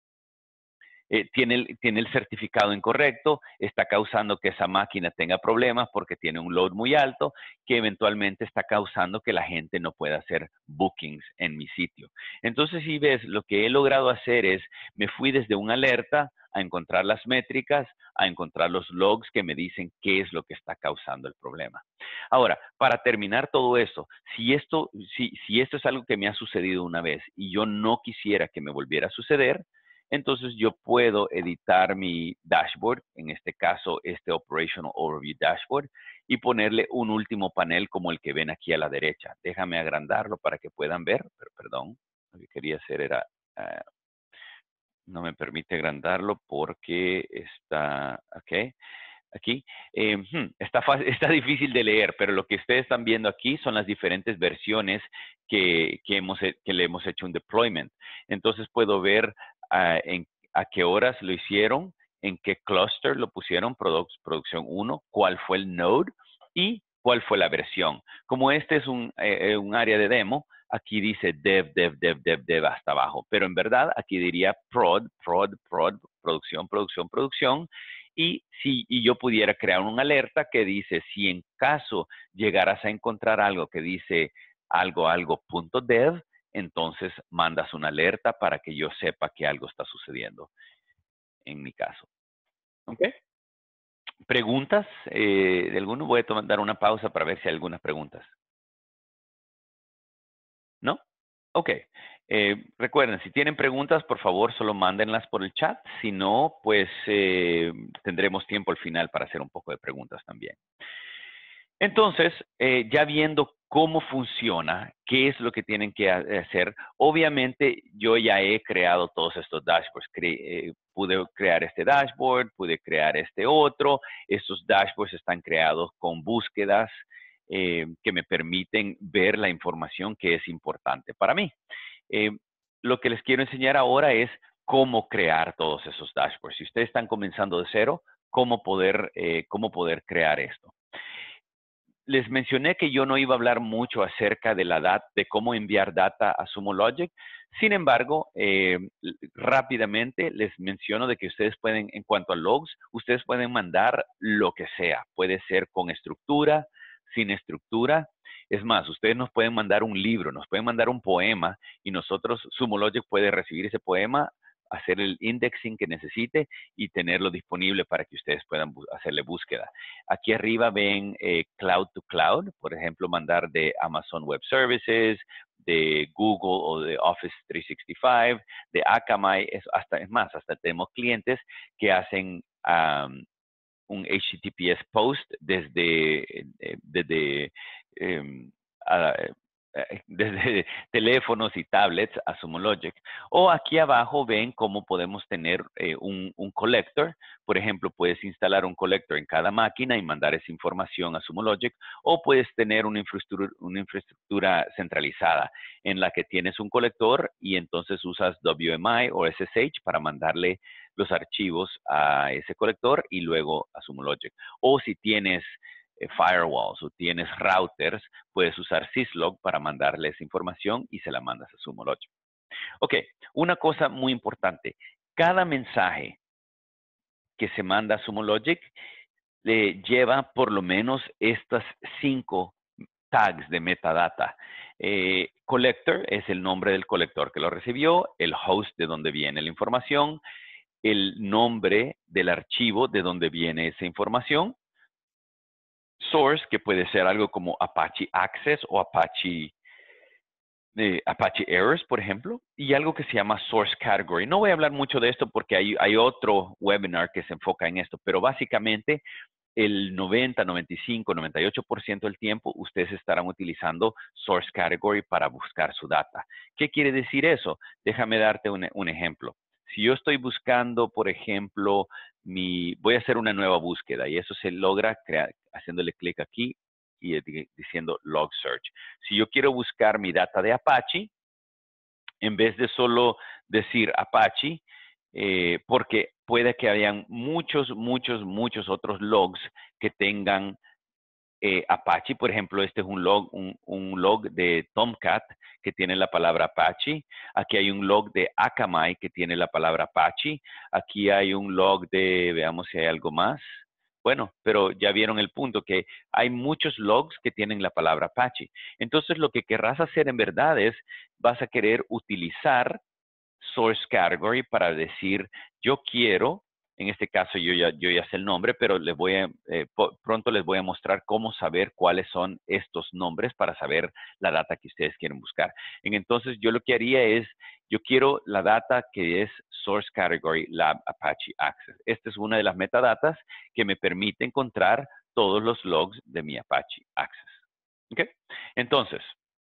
eh, tiene, el, tiene el certificado incorrecto, está causando que esa máquina tenga problemas porque tiene un load muy alto, que eventualmente está causando que la gente no pueda hacer bookings en mi sitio. Entonces, si ves, lo que he logrado hacer es, me fui desde una alerta a encontrar las métricas, a encontrar los logs que me dicen qué es lo que está causando el problema. Ahora, para terminar todo esto, si esto, si, si esto es algo que me ha sucedido una vez y yo no quisiera que me volviera a suceder, entonces yo puedo editar mi dashboard, en este caso este Operational Overview Dashboard, y ponerle un último panel como el que ven aquí a la derecha. Déjame agrandarlo para que puedan ver, pero perdón, lo que quería hacer era, uh, no me permite agrandarlo porque está, ok, aquí. Eh, está, fácil, está difícil de leer, pero lo que ustedes están viendo aquí son las diferentes versiones que, que, hemos, que le hemos hecho un deployment. Entonces puedo ver uh, en, a qué horas lo hicieron, en qué cluster lo pusieron, produ producción uno, cuál fue el node y cuál fue la versión. Como este es un, eh, un área de demo, aquí dice dev, dev, dev, dev, dev hasta abajo, pero en verdad aquí diría prod, prod, prod, producción, producción, producción, Y si y yo pudiera crear una alerta que dice, si en caso llegaras a encontrar algo que dice algo, algo punto dev, entonces mandas una alerta para que yo sepa que algo está sucediendo, en mi caso. ¿Ok? ¿Preguntas eh, de alguno? Voy a tomar, dar una pausa para ver si hay algunas preguntas. ¿No? Ok. Eh, recuerden, si tienen preguntas, por favor, solo mándenlas por el chat. Si no, pues eh, tendremos tiempo al final para hacer un poco de preguntas también. Entonces, eh, ya viendo cómo funciona, qué es lo que tienen que hacer, obviamente yo ya he creado todos estos dashboards. Cre eh, pude crear este dashboard, pude crear este otro. Estos dashboards están creados con búsquedas eh, que me permiten ver la información que es importante para mí. Eh, lo que les quiero enseñar ahora es cómo crear todos esos dashboards. Si ustedes están comenzando de cero, cómo poder, eh, cómo poder crear esto. Les mencioné que yo no iba a hablar mucho acerca de la data, de cómo enviar data a Sumo Logic. Sin embargo, eh, rápidamente les menciono de que ustedes pueden, en cuanto a logs, ustedes pueden mandar lo que sea. Puede ser con estructura, sin estructura. Es más, ustedes nos pueden mandar un libro, nos pueden mandar un poema y nosotros, Sumo Logic puede recibir ese poema, hacer el indexing que necesite y tenerlo disponible para que ustedes puedan hacerle búsqueda. Aquí arriba ven eh, Cloud to Cloud, por ejemplo, mandar de Amazon Web Services, de Google o de Office trescientos sesenta y cinco, de Akamai, es, hasta, es más, hasta tenemos clientes que hacen um, un H T T P S post desde, eh, desde eh, a, desde teléfonos y tablets a Sumo Logic. O aquí abajo ven cómo podemos tener eh, un, un collector. Por ejemplo, puedes instalar un collector en cada máquina y mandar esa información a Sumo Logic. O puedes tener una infraestructura, una infraestructura centralizada en la que tienes un colector y entonces usas W M I o S S H para mandarle los archivos a ese colector y luego a Sumo Logic. O si tienes eh, firewalls o tienes routers, puedes usar syslog para mandarles información y se la mandas a Sumo Logic. Ok, una cosa muy importante. Cada mensaje que se manda a Sumo Logic le lleva por lo menos estas cinco tags de metadata. Eh, collector es el nombre del colector que lo recibió, el host de donde viene la información, el nombre del archivo de donde viene esa información, source, que puede ser algo como Apache Access o Apache, eh, Apache Errors, por ejemplo, y algo que se llama Source Category. No voy a hablar mucho de esto porque hay, hay otro webinar que se enfoca en esto, pero básicamente el noventa, noventa y cinco, noventa y ocho por ciento del tiempo ustedes estarán utilizando Source Category para buscar su data. ¿Qué quiere decir eso? Déjame darte un, un ejemplo. Si yo estoy buscando, por ejemplo, mi, voy a hacer una nueva búsqueda y eso se logra crear, haciéndole clic aquí y diciendo Log Search. Si yo quiero buscar mi data de Apache, en vez de solo decir Apache, eh, porque puede que hayan muchos, muchos, muchos otros logs que tengan eh, Apache. Por ejemplo, este es un log, un, un log de Tomcat que tiene la palabra Apache. Aquí hay un log de Akamai que tiene la palabra Apache. Aquí hay un log de, veamos si hay algo más. Bueno, pero ya vieron el punto, que hay muchos logs que tienen la palabra Apache. Entonces, lo que querrás hacer en verdad es, vas a querer utilizar Source Category para decir, yo quiero, en este caso yo ya, yo ya sé el nombre, pero les voy a, eh, pronto les voy a mostrar cómo saber cuáles son estos nombres para saber la data que ustedes quieren buscar. Entonces, yo lo que haría es, yo quiero la data que es Source Category Lab Apache Access. Esta es una de las metadatas que me permite encontrar todos los logs de mi Apache Access. ¿Ok? Entonces,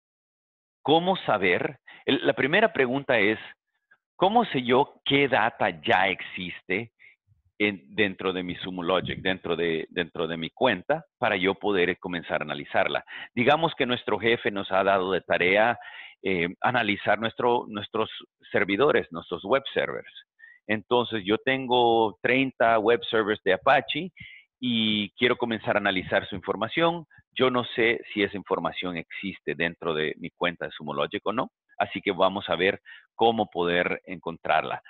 ¿cómo saber? El, la primera pregunta es, ¿cómo sé yo qué data ya existe en, dentro de mi Sumo Logic, dentro de, dentro de mi cuenta, para yo poder comenzar a analizarla? Digamos que nuestro jefe nos ha dado de tarea eh, analizar nuestro, nuestros servidores, nuestros web servers. Entonces, yo tengo treinta web servers de Apache y quiero comenzar a analizar su información. Yo no sé si esa información existe dentro de mi cuenta de Sumo Logic o no, así que vamos a ver cómo poder encontrarla.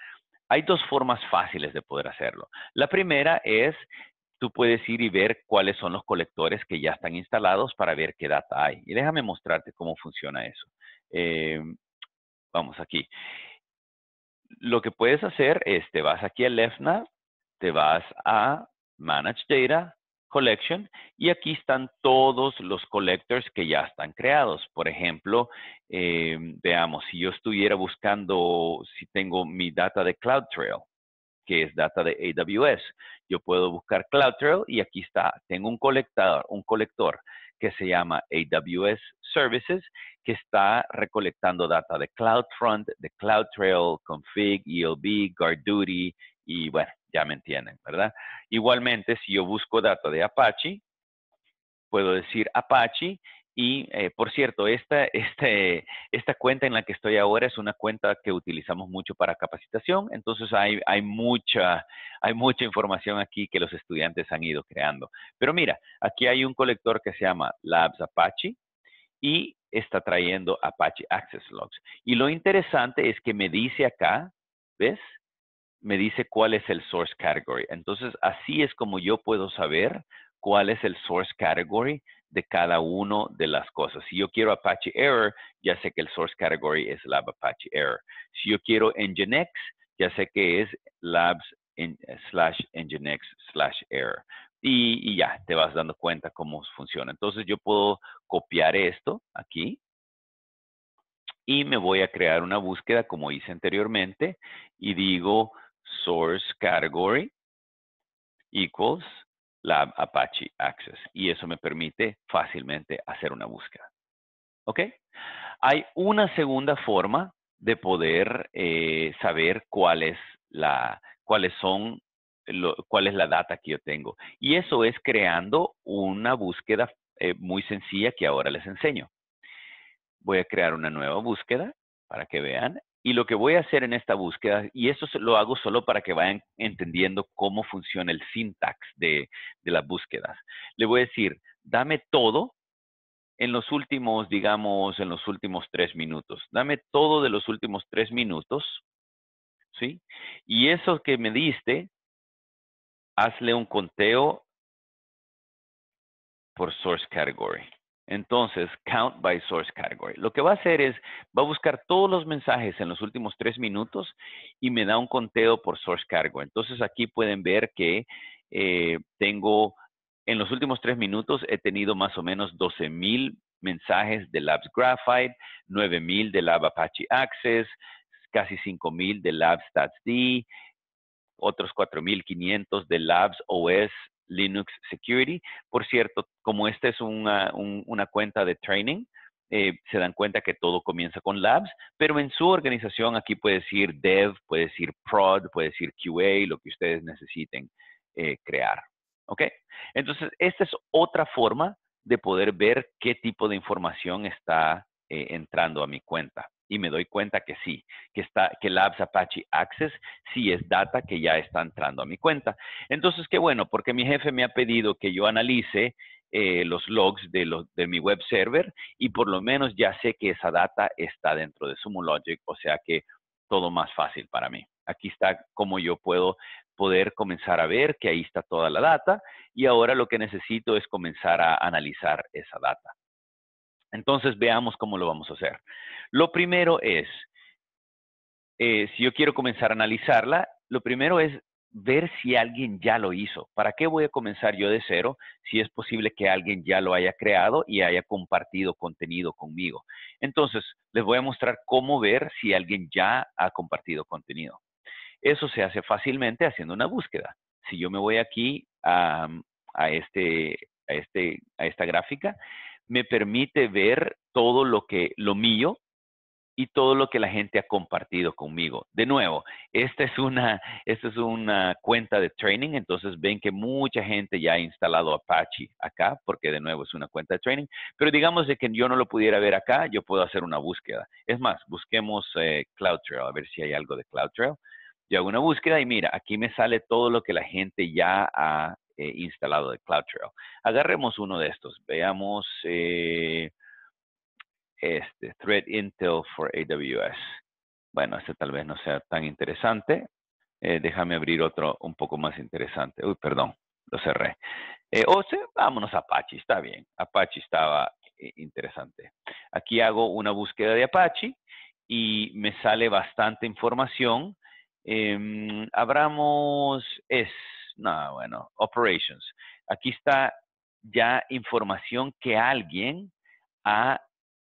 hay dos formas fáciles de poder hacerlo. La primera es, tú puedes ir y ver cuáles son los colectores que ya están instalados para ver qué data hay. Y déjame mostrarte cómo funciona eso. Eh, vamos aquí. Lo que puedes hacer es, te vas aquí a LeftNav, te vas a Manage Data Collection y aquí están todos los collectors que ya están creados. Por ejemplo, eh, veamos, si yo estuviera buscando, si tengo mi data de CloudTrail, que es data de A W S, yo puedo buscar CloudTrail y aquí está, tengo un colector, un colector que se llama A W S Services, que está recolectando data de CloudFront, de CloudTrail, Config, E L B, GuardDuty, y bueno, ya me entienden, ¿verdad? Igualmente, si yo busco data de Apache, puedo decir Apache y, eh, por cierto, esta, este, esta cuenta en la que estoy ahora es una cuenta que utilizamos mucho para capacitación, entonces hay, hay, mucha, hay mucha información aquí que los estudiantes han ido creando. Pero mira, aquí hay un colector que se llama Labs Apache y está trayendo Apache Access Logs. Y lo interesante es que me dice acá, ¿ves? Me dice cuál es el source category. Entonces, así es como yo puedo saber cuál es el source category de cada uno de las cosas. Si yo quiero Apache Error, ya sé que el source category es Lab Apache Error. Si yo quiero Nginx, ya sé que es labs en, slash Nginx slash error. Y, y ya, te vas dando cuenta cómo funciona. Entonces, yo puedo copiar esto aquí y me voy a crear una búsqueda como hice anteriormente y digo source category equals lab Apache Access. Y eso me permite fácilmente hacer una búsqueda. ¿Ok? Hay una segunda forma de poder eh, saber cuál es la, cuáles son, lo, cuál es la data que yo tengo. Y eso es creando una búsqueda eh, muy sencilla que ahora les enseño. Voy a crear una nueva búsqueda para que vean. Y lo que voy a hacer en esta búsqueda, y eso lo hago solo para que vayan entendiendo cómo funciona el syntax de, de las búsquedas. Le voy a decir, dame todo en los últimos, digamos, en los últimos tres minutos. Dame todo de los últimos tres minutos, ¿sí? Y eso que me diste, hazle un conteo por source category. Entonces, count by source category. Lo que va a hacer es, va a buscar todos los mensajes en los últimos tres minutos y me da un conteo por source category. Entonces, aquí pueden ver que eh, tengo, en los últimos tres minutos, he tenido más o menos doce mil mensajes de Labs Graphite, nueve mil de Lab Apache Access, casi cinco mil de Lab StatsD, otros cuatro mil quinientos de Labs O S Linux Security. Por cierto, como esta es una, un, una cuenta de training, eh, se dan cuenta que todo comienza con Labs, pero en su organización aquí puede decir Dev, puede decir Prod, puede decir Q A, lo que ustedes necesiten eh, crear. ¿Ok? Entonces, esta es otra forma de poder ver qué tipo de información está eh, entrando a mi cuenta. Y me doy cuenta que sí, que, está, que Labs Apache Access sí es data que ya está entrando a mi cuenta. Entonces, qué bueno, porque mi jefe me ha pedido que yo analice eh, los logs de, los, de mi web server y por lo menos ya sé que esa data está dentro de Sumo Logic, o sea que todo más fácil para mí. Aquí está cómo yo puedo poder comenzar a ver que ahí está toda la data y ahora lo que necesito es comenzar a analizar esa data. Entonces, veamos cómo lo vamos a hacer. Lo primero es, eh, si yo quiero comenzar a analizarla, lo primero es ver si alguien ya lo hizo. ¿Para qué voy a comenzar yo de cero si es posible que alguien ya lo haya creado y haya compartido contenido conmigo? Entonces, les voy a mostrar cómo ver si alguien ya ha compartido contenido. Eso se hace fácilmente haciendo una búsqueda. Si yo me voy aquí a, a, este, a, este, a esta gráfica, me permite ver todo lo que, lo mío y todo lo que la gente ha compartido conmigo. De nuevo, esta es una, esta es una cuenta de training, entonces ven que mucha gente ya ha instalado Apache acá, porque de nuevo es una cuenta de training, pero digamos de que yo no lo pudiera ver acá, yo puedo hacer una búsqueda. Es más, busquemos eh, CloudTrail, a ver si hay algo de CloudTrail. Yo hago una búsqueda y mira, aquí me sale todo lo que la gente ya ha eh, instalado de CloudTrail. Agarremos uno de estos, veamos... Eh, este, Threat Intel for A W S. Bueno, este tal vez no sea tan interesante. Eh, déjame abrir otro un poco más interesante. Uy, perdón, lo cerré. Eh, o sea, vámonos a Apache, está bien. Apache estaba eh, interesante. Aquí hago una búsqueda de Apache y me sale bastante información. Eh, abramos es, no, bueno, Operations. Aquí está ya información que alguien ha,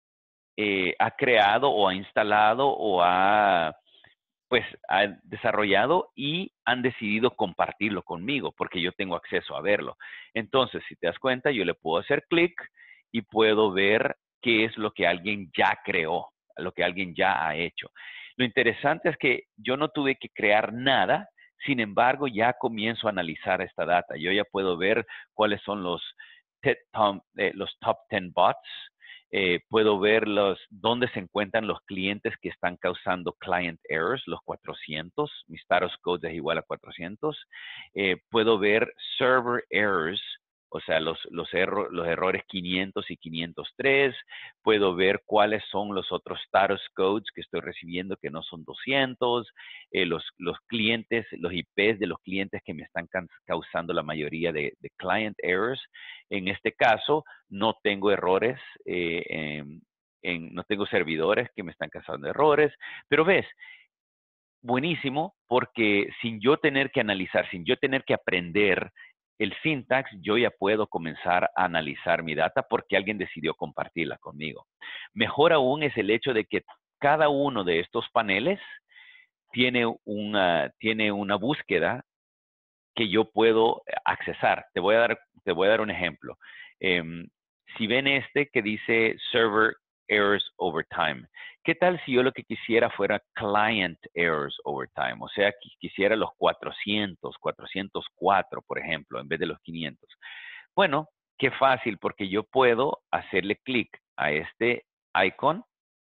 eh, ha creado o ha instalado o ha pues han desarrollado y han decidido compartirlo conmigo porque yo tengo acceso a verlo. Entonces, si te das cuenta, yo le puedo hacer clic y puedo ver qué es lo que alguien ya creó, lo que alguien ya ha hecho. Lo interesante es que yo no tuve que crear nada, sin embargo, ya comienzo a analizar esta data. Yo ya puedo ver cuáles son los, top, eh, los top ten bots, eh, puedo ver los, dónde se encuentran los clientes que están causando client errors, los cuatrocientos, mi status code es igual a cuatrocientos. Eh, puedo ver server errors, o sea, los, los, erro, los errores quinientos y quinientos tres. Puedo ver cuáles son los otros status codes que estoy recibiendo que no son doscientos. Eh, los, los clientes, los I Ps de los clientes que me están causando la mayoría de, de client errors. En este caso, no tengo errores, eh, en, en, no tengo servidores que me están causando errores, pero ves, buenísimo, porque sin yo tener que analizar, sin yo tener que aprender el syntax, yo ya puedo comenzar a analizar mi data porque alguien decidió compartirla conmigo. Mejor aún es el hecho de que cada uno de estos paneles tiene una, tiene una búsqueda que yo puedo accesar. Te voy a dar, te voy a dar un ejemplo. Eh, si ven este que dice Server Errors Over Time, ¿qué tal si yo lo que quisiera fuera Client Errors Over Time? O sea, quisiera los cuatrocientos, cuatrocientos cuatro, por ejemplo, en vez de los quinientos. Bueno, qué fácil, porque yo puedo hacerle clic a este icon,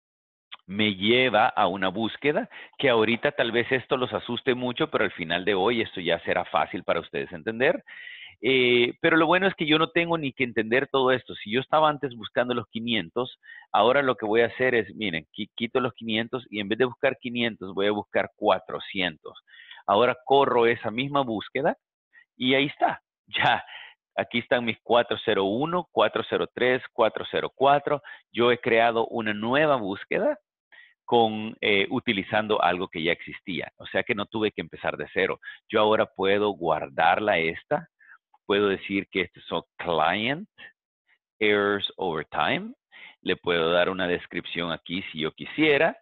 me lleva a una búsqueda que ahorita tal vez esto los asuste mucho, pero al final de hoy esto ya será fácil para ustedes entender. Eh, pero lo bueno es que yo no tengo ni que entender todo esto. Si yo estaba antes buscando los quinientos, ahora lo que voy a hacer es, miren, quito los quinientos y en vez de buscar quinientos voy a buscar cuatrocientos. Ahora corro esa misma búsqueda y ahí está. Ya, aquí están mis cuatro cero uno, cuatro cero tres, cuatro cero cuatro. Yo he creado una nueva búsqueda con eh, utilizando algo que ya existía. O sea que no tuve que empezar de cero. Yo ahora puedo guardarla esta. Puedo decir que estos son client errors over time. Le puedo dar una descripción aquí si yo quisiera.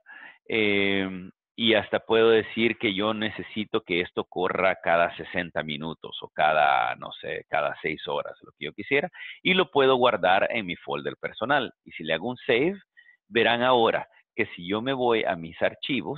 Eh, y hasta puedo decir que yo necesito que esto corra cada sesenta minutos o cada, no sé, cada seis horas, lo que yo quisiera. Y lo puedo guardar en mi folder personal. Y si le hago un save, verán ahora que si yo me voy a mis archivos,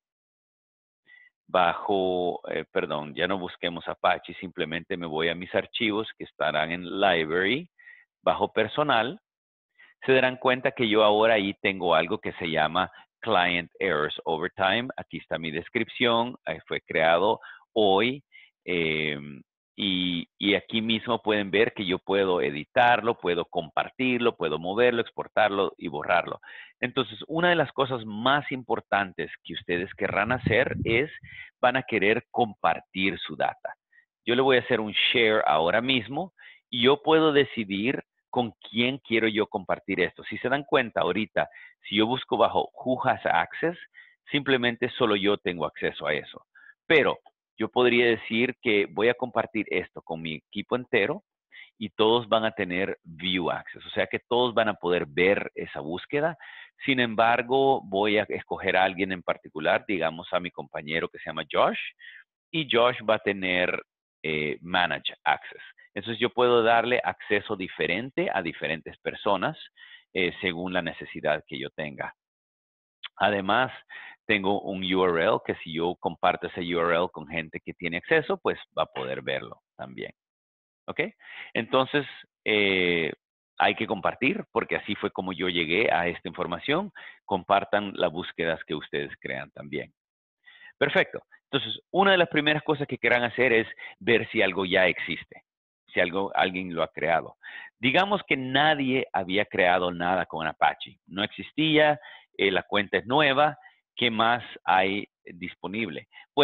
bajo, eh, perdón, ya no busquemos Apache, simplemente me voy a mis archivos que estarán en Library, bajo personal, se darán cuenta que yo ahora ahí tengo algo que se llama Client Errors Over Time. Aquí está mi descripción, eh, fue creado hoy. Eh, y, y aquí mismo pueden ver que yo puedo editarlo, puedo compartirlo, puedo moverlo, exportarlo y borrarlo. Entonces, una de las cosas más importantes que ustedes querrán hacer es, van a querer compartir su data. Yo le voy a hacer un share ahora mismo y yo puedo decidir con quién quiero yo compartir esto. Si se dan cuenta ahorita, si yo busco bajo Who Has Access, simplemente solo yo tengo acceso a eso. Pero yo podría decir que voy a compartir esto con mi equipo entero y todos van a tener View Access, o sea que todos van a poder ver esa búsqueda. Sin embargo, voy a escoger a alguien en particular, digamos a mi compañero que se llama Josh, y Josh va a tener eh, Manage Access. Entonces yo puedo darle acceso diferente a diferentes personas eh, según la necesidad que yo tenga. Además, tengo un U R L que si yo comparto ese U R L con gente que tiene acceso, pues va a poder verlo también. ¿Ok? Entonces, eh, hay que compartir porque así fue como yo llegué a esta información. Compartan las búsquedas que ustedes crean también. Perfecto. Entonces, una de las primeras cosas que quieran hacer es ver si algo ya existe, si algo, alguien lo ha creado. Digamos que nadie había creado nada con Apache. No existía, eh, la cuenta es nueva. ¿Qué más hay disponible? Bueno,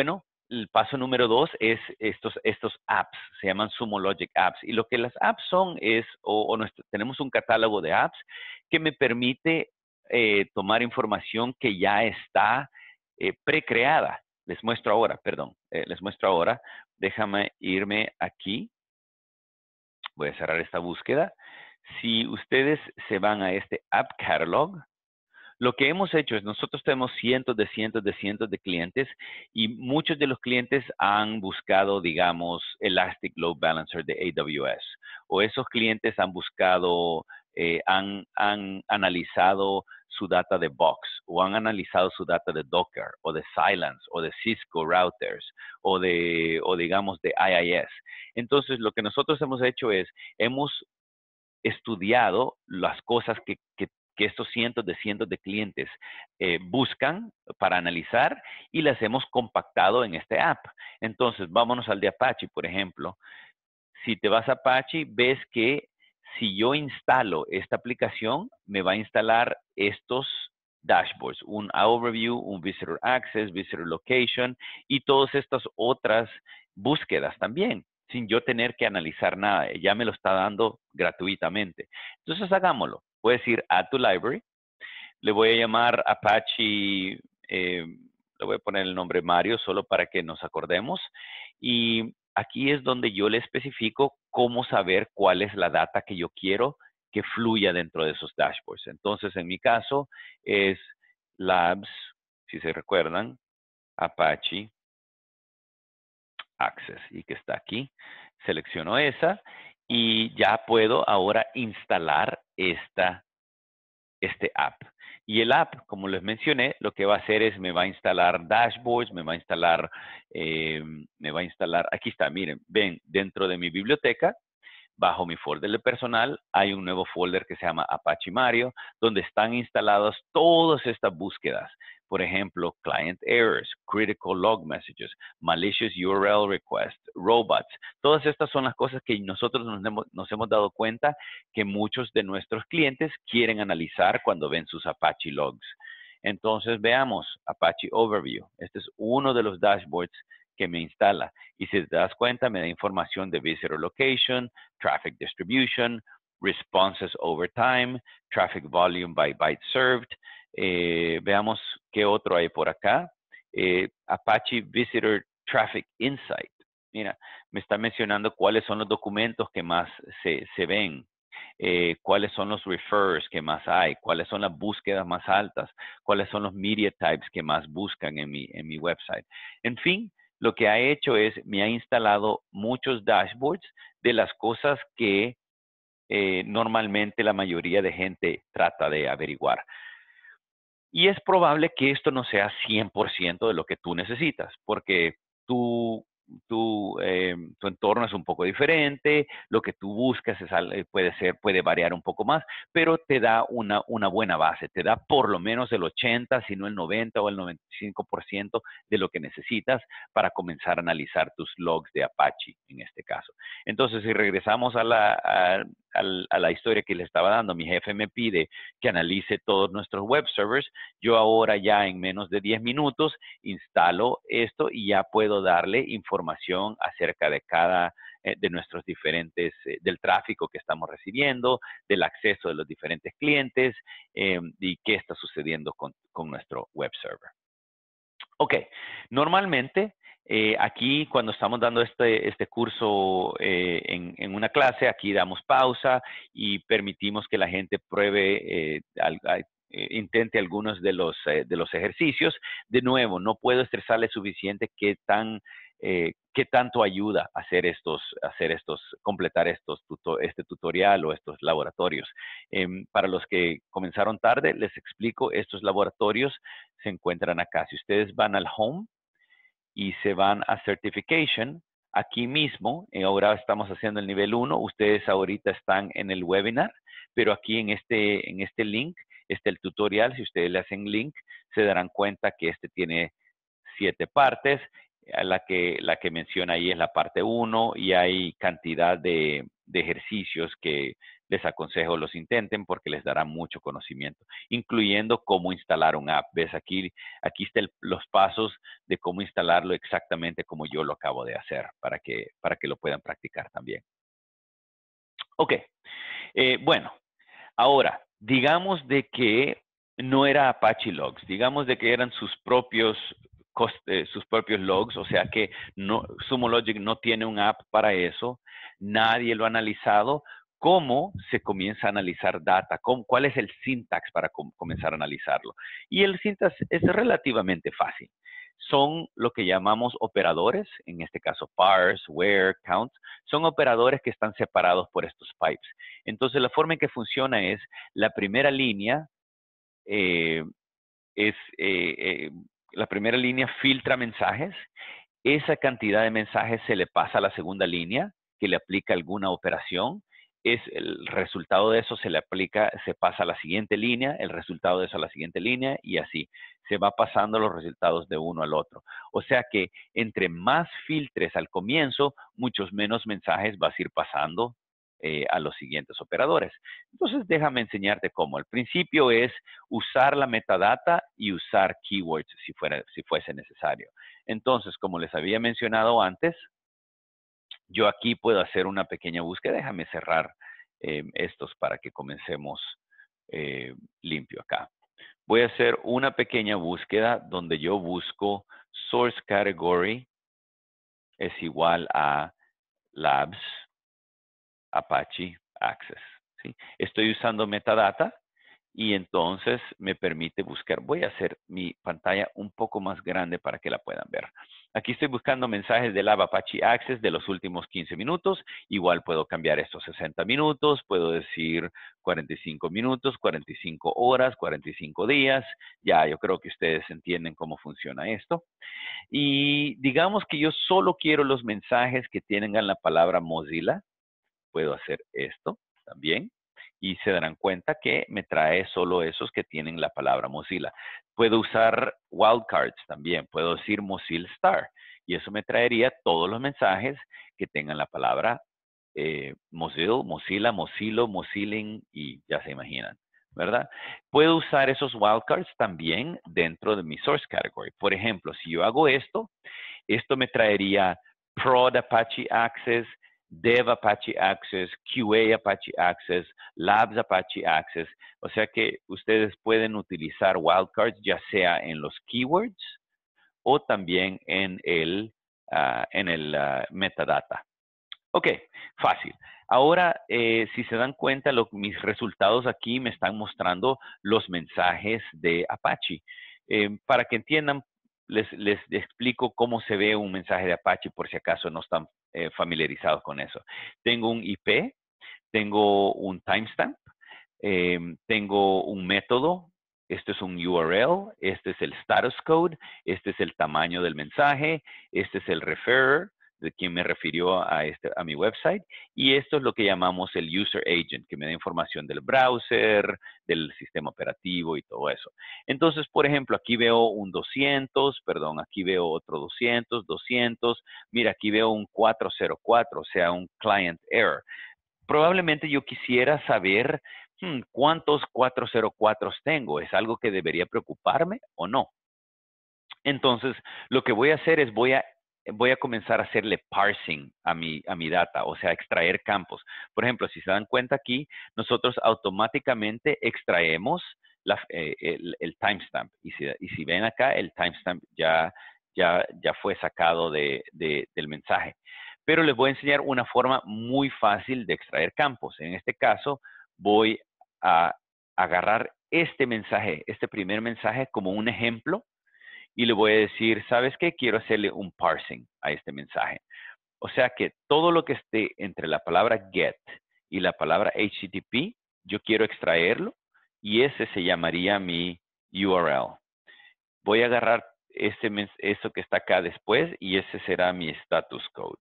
el paso número dos es estos, estos apps, se llaman Sumo Logic Apps. Y lo que las apps son es, o, o nuestro, tenemos un catálogo de apps que me permite eh, tomar información que ya está eh, precreada. Les muestro ahora, perdón, eh, les muestro ahora. Déjame irme aquí. Voy a cerrar esta búsqueda. Si ustedes se van a este App Catalog, lo que hemos hecho es, nosotros tenemos cientos de cientos de cientos de clientes y muchos de los clientes han buscado, digamos, Elastic Load Balancer de A W S. O esos clientes han buscado, eh, han, han analizado su data de Box, o han analizado su data de Docker, o de Silence, o de Cisco Routers, o de, o digamos, de I I S. Entonces, lo que nosotros hemos hecho es, hemos estudiado las cosas que, que, que estos cientos de cientos de clientes eh, buscan para analizar y las hemos compactado en este app. Entonces, vámonos al de Apache, por ejemplo. Si te vas a Apache, ves que si yo instalo esta aplicación, me va a instalar estos dashboards, un overview, un visitor access, visitor location y todas estas otras búsquedas también, sin yo tener que analizar nada. Ya me lo está dando gratuitamente. Entonces, hagámoslo. Puedes ir a tu library. Le voy a llamar Apache, eh, le voy a poner el nombre Mario solo para que nos acordemos. Y aquí es donde yo le especifico cómo saber cuál es la data que yo quiero que fluya dentro de esos dashboards. Entonces, en mi caso, es Labs, si se recuerdan, Apache Access, y que está aquí. Selecciono esa y ya puedo ahora instalar esta, este app. Y el app, como les mencioné, lo que va a hacer es me va a instalar dashboards, me va a instalar, eh, me va a instalar, aquí está, miren, ven, dentro de mi biblioteca, bajo mi folder de personal, hay un nuevo folder que se llama Apache Mario, donde están instaladas todas estas búsquedas. Por ejemplo, client errors, critical log messages, malicious U R L requests, robots. Todas estas son las cosas que nosotros nos hemos, nos hemos dado cuenta que muchos de nuestros clientes quieren analizar cuando ven sus Apache logs. Entonces, veamos Apache Overview. Este es uno de los dashboards que me instala. Y si te das cuenta, me da información de visitor location, traffic distribution, responses over time, traffic volume by byte served. Eh, veamos qué otro hay por acá. Eh, Apache Visitor Traffic Insight. Mira, me está mencionando cuáles son los documentos que más se, se ven. Eh, cuáles son los refers que más hay, cuáles son las búsquedas más altas, cuáles son los media types que más buscan en mi, en mi website. En fin, lo que ha hecho es, me ha instalado muchos dashboards de las cosas que eh, normalmente la mayoría de gente trata de averiguar. Y es probable que esto no sea cien por ciento de lo que tú necesitas, porque tú Tu, eh, tu entorno es un poco diferente, lo que tú buscas es, puede ser, puede variar un poco más, pero te da una, una buena base, te da por lo menos el ochenta, si no el noventa o el noventa y cinco por ciento de lo que necesitas para comenzar a analizar tus logs de Apache en este caso. Entonces, si regresamos a la, a, a, a la historia que le estaba dando, mi jefe me pide que analice todos nuestros web servers, yo ahora ya en menos de diez minutos instalo esto y ya puedo darle información información acerca de cada eh, de nuestros diferentes, eh, del tráfico que estamos recibiendo, del acceso de los diferentes clientes eh, y qué está sucediendo con, con nuestro web server. Ok, normalmente eh, aquí cuando estamos dando este, este curso eh, en, en una clase, aquí damos pausa y permitimos que la gente pruebe eh, al, al, eh, intente algunos de los, eh, de los ejercicios. De nuevo, no puedo estresarle suficiente qué tan, eh, qué tanto ayuda a hacer estos, hacer estos, completar estos, tuto, este tutorial o estos laboratorios. Eh, para los que comenzaron tarde, les explico, estos laboratorios se encuentran acá. Si ustedes van al Home y se van a Certification, aquí mismo, ahora estamos haciendo el nivel uno, ustedes ahorita están en el webinar, pero aquí en este, en este link está el tutorial. Si ustedes le hacen link, se darán cuenta que este tiene siete partes. La que, la que menciona ahí es la parte uno y hay cantidad de, de ejercicios que les aconsejo los intenten porque les dará mucho conocimiento, incluyendo cómo instalar un app. ¿Ves? Aquí, aquí están los pasos de cómo instalarlo exactamente como yo lo acabo de hacer para que, para que lo puedan practicar también. Ok, eh, bueno, ahora, digamos de que no era Apache Logs, digamos de que eran sus propios, eh, sus propios logs, o sea que no, Sumo Logic no tiene un app para eso, nadie lo ha analizado. ¿Cómo se comienza a analizar data? ¿Cómo, ¿Cuál es el syntax para com comenzar a analizarlo? Y el syntax es relativamente fácil. Son lo que llamamos operadores, en este caso parse, where, count, son operadores que están separados por estos pipes. Entonces, la forma en que funciona es, la primera línea eh, es, eh, eh, la primera línea filtra mensajes, esa cantidad de mensajes se le pasa a la segunda línea, que le aplica alguna operación, es el resultado de eso se le aplica, se pasa a la siguiente línea, el resultado de eso a la siguiente línea, y así se va pasando los resultados de uno al otro. O sea que entre más filtres al comienzo, muchos menos mensajes vas a ir pasando eh, a los siguientes operadores. Entonces, déjame enseñarte cómo. El principio es usar la metadata y usar keywords si, fuera, si fuese necesario. Entonces, como les había mencionado antes, yo aquí puedo hacer una pequeña búsqueda. Déjame cerrar eh, estos para que comencemos eh, limpio acá. Voy a hacer una pequeña búsqueda donde yo busco source category es igual a labs Apache Access. ¿Sí? Estoy usando metadata y entonces me permite buscar. Voy a hacer mi pantalla un poco más grande para que la puedan ver. Aquí estoy buscando mensajes de Lab Apache Access de los últimos quince minutos. Igual puedo cambiar estos sesenta minutos, puedo decir cuarenta y cinco minutos, cuarenta y cinco horas, cuarenta y cinco días. Ya, yo creo que ustedes entienden cómo funciona esto. Y digamos que yo solo quiero los mensajes que tengan la palabra Mozilla. Puedo hacer esto también y se darán cuenta que me trae solo esos que tienen la palabra Mozilla. Puedo usar wildcards también, puedo decir Mozilla Star y eso me traería todos los mensajes que tengan la palabra eh, Mozilla, Mozilla, Mozilla, Mozilling y ya se imaginan, ¿verdad? Puedo usar esos wildcards también dentro de mi source category. Por ejemplo, si yo hago esto, esto me traería Prod Apache Access, Dev Apache Access, Q A Apache Access, Labs Apache Access. O sea que ustedes pueden utilizar wildcards ya sea en los keywords o también en el, uh, en el uh, metadata. Ok, fácil. Ahora, eh, si se dan cuenta, lo, mis resultados aquí me están mostrando los mensajes de Apache. Eh, para que entiendan, les, les explico cómo se ve un mensaje de Apache por si acaso no están eh, familiarizados con eso. Tengo un I P, tengo un timestamp, eh, tengo un método, este es un U R L, este es el status code, este es el tamaño del mensaje, este es el referrer, de quien me refirió a, este, a mi website, y esto es lo que llamamos el user agent, que me da información del browser, del sistema operativo y todo eso. Entonces, por ejemplo, aquí veo un doscientos, perdón, aquí veo otro doscientos, doscientos, mira, aquí veo un cuatrocientos cuatro, o sea, un client error. Probablemente yo quisiera saber hmm, cuántos cuatrocientos cuatro tengo. ¿Es algo que debería preocuparme o no? Entonces, lo que voy a hacer es voy a voy a comenzar a hacerle parsing a mi, a mi data, o sea, extraer campos. Por ejemplo, si se dan cuenta aquí, nosotros automáticamente extraemos la, eh, el, el timestamp. Y si, y si ven acá, el timestamp ya, ya, ya fue sacado de, de, del mensaje. Pero les voy a enseñar una forma muy fácil de extraer campos. En este caso, voy a agarrar este mensaje, este primer mensaje como un ejemplo, y le voy a decir, ¿sabes qué? Quiero hacerle un parsing a este mensaje. O sea que todo lo que esté entre la palabra get y la palabra H T T P, yo quiero extraerlo y ese se llamaría mi U R L. Voy a agarrar este, esto que está acá después y ese será mi status code.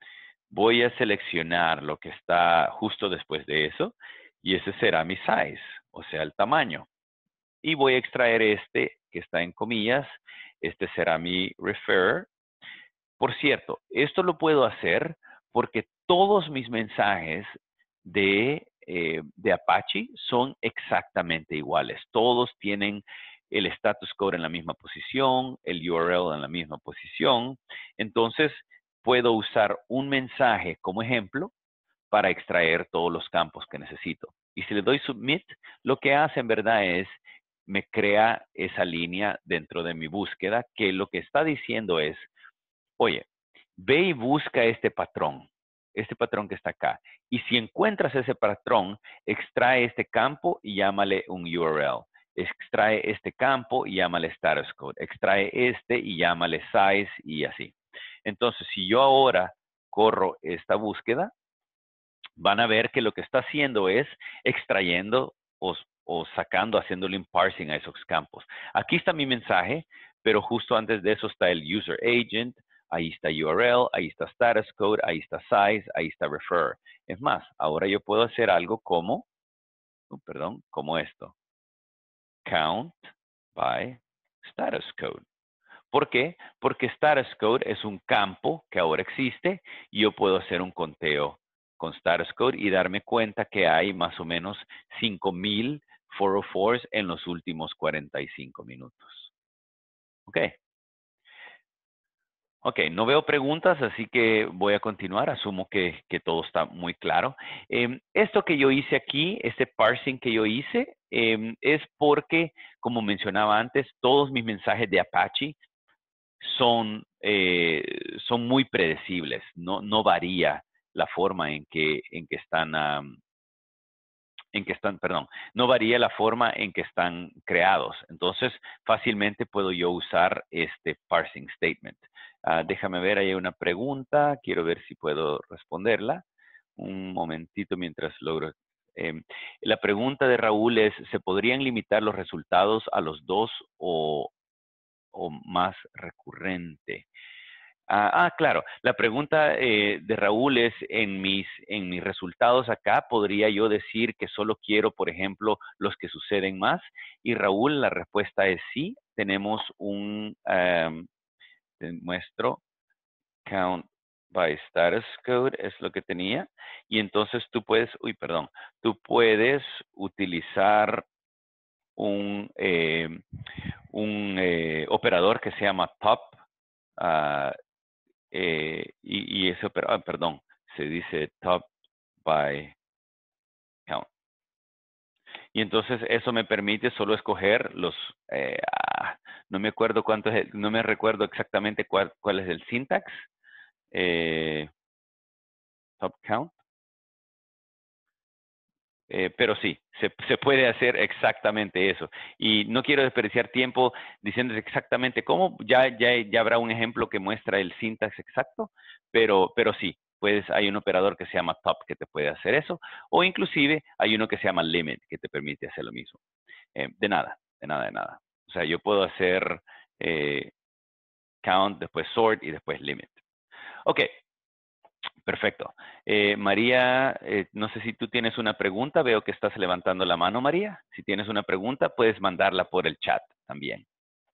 Voy a seleccionar lo que está justo después de eso y ese será mi size, o sea, el tamaño. Y voy a extraer este que está en comillas. Este será mi refer. Por cierto, esto lo puedo hacer porque todos mis mensajes de eh, de Apache son exactamente iguales. Todos tienen el status code en la misma posición, el U R L en la misma posición. Entonces, puedo usar un mensaje como ejemplo para extraer todos los campos que necesito. Y si le doy Submit, lo que hace en verdad es, me crea esa línea dentro de mi búsqueda, que lo que está diciendo es, oye, ve y busca este patrón, este patrón que está acá. Y si encuentras ese patrón, extrae este campo y llámale un U R L. Extrae este campo y llámale status code. Extrae este y llámale size y así. Entonces, si yo ahora corro esta búsqueda, van a ver que lo que está haciendo es extrayendo o, o sacando, haciéndole un parsing a esos campos. Aquí está mi mensaje, pero justo antes de eso está el user agent, ahí está U R L, ahí está status code, ahí está size, ahí está refer. Es más, ahora yo puedo hacer algo como, oh, perdón, como esto. Count by status code. ¿Por qué? Porque status code es un campo que ahora existe y yo puedo hacer un conteo con status code y darme cuenta que hay más o menos cinco mil cuatrocientos cuatro en los últimos cuarenta y cinco minutos. Ok. Ok, no veo preguntas, así que voy a continuar. Asumo que, que todo está muy claro. Eh, esto que yo hice aquí, este parsing que yo hice, eh, es porque, como mencionaba antes, todos mis mensajes de Apache son, eh, son muy predecibles, no, no varía la forma en que, en que están, um, en que están, perdón, no varía la forma en que están creados. Entonces, fácilmente puedo yo usar este parsing statement. Uh, déjame ver, hay una pregunta, quiero ver si puedo responderla. Un momentito mientras logro. Eh, la pregunta de Raúl es, ¿se podrían limitar los resultados a los dos o, o más recurrente? Ah, ah, claro. La pregunta eh, de Raúl es, en mis, en mis resultados acá, ¿podría yo decir que solo quiero, por ejemplo, los que suceden más? Y Raúl, la respuesta es sí. Tenemos un, um, te muestro, count by status code, es lo que tenía. Y entonces tú puedes, uy, perdón, tú puedes utilizar un, eh, un eh, operador que se llama pop, uh, Eh, y, y ese, ah, perdón, se dice top by count. Y entonces eso me permite solo escoger los, eh, ah, no me acuerdo cuánto es, el, no me recuerdo exactamente cuál, cuál es el syntax, eh, top count. Eh, pero sí, se, se puede hacer exactamente eso. Y no quiero desperdiciar tiempo diciéndoles exactamente cómo. Ya, ya, ya habrá un ejemplo que muestra el syntax exacto, pero, pero sí, pues hay un operador que se llama top que te puede hacer eso, o inclusive hay uno que se llama limit que te permite hacer lo mismo. Eh, de nada, de nada, de nada. O sea, yo puedo hacer eh, count, después sort y después limit. Ok, perfecto. Eh, María, eh, no sé si tú tienes una pregunta. Veo que estás levantando la mano, María. Si tienes una pregunta, puedes mandarla por el chat también.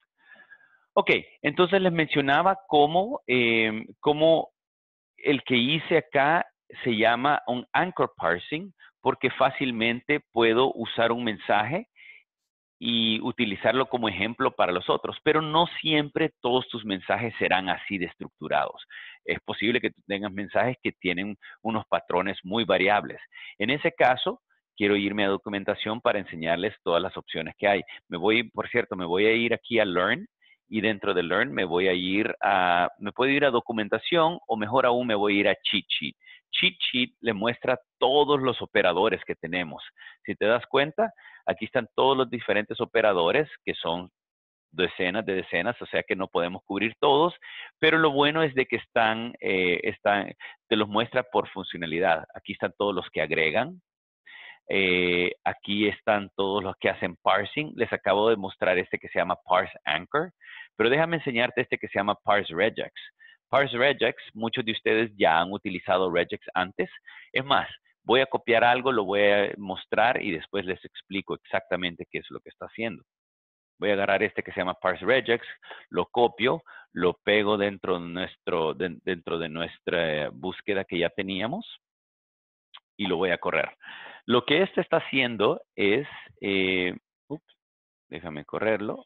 Ok, entonces les mencionaba cómo, eh, cómo el que hice acá se llama un anchor parsing, porque fácilmente puedo usar un mensaje y utilizarlo como ejemplo para los otros, pero no siempre todos tus mensajes serán así de estructurados. Es posible que tú tengas mensajes que tienen unos patrones muy variables. En ese caso, quiero irme a documentación para enseñarles todas las opciones que hay. Me voy, por cierto, me voy a ir aquí a Learn y dentro de Learn me voy a ir a, me puedo ir a documentación o mejor aún me voy a ir a Cheat Sheet. Cheat Sheet le muestra todos los operadores que tenemos. Si te das cuenta, aquí están todos los diferentes operadores que son decenas de decenas, o sea que no podemos cubrir todos, pero lo bueno es de que están, eh, están, te los muestra por funcionalidad. Aquí están todos los que agregan, eh, aquí están todos los que hacen parsing. Les acabo de mostrar este que se llama Parse Anchor, pero déjame enseñarte este que se llama Parse Regex. Parse Regex, muchos de ustedes ya han utilizado Regex antes. Es más, voy a copiar algo, lo voy a mostrar y después les explico exactamente qué es lo que está haciendo. Voy a agarrar este que se llama Parse Regex, lo copio, lo pego dentro de, nuestro, de, dentro de nuestra búsqueda que ya teníamos y lo voy a correr. Lo que este está haciendo es, eh, ups, déjame correrlo.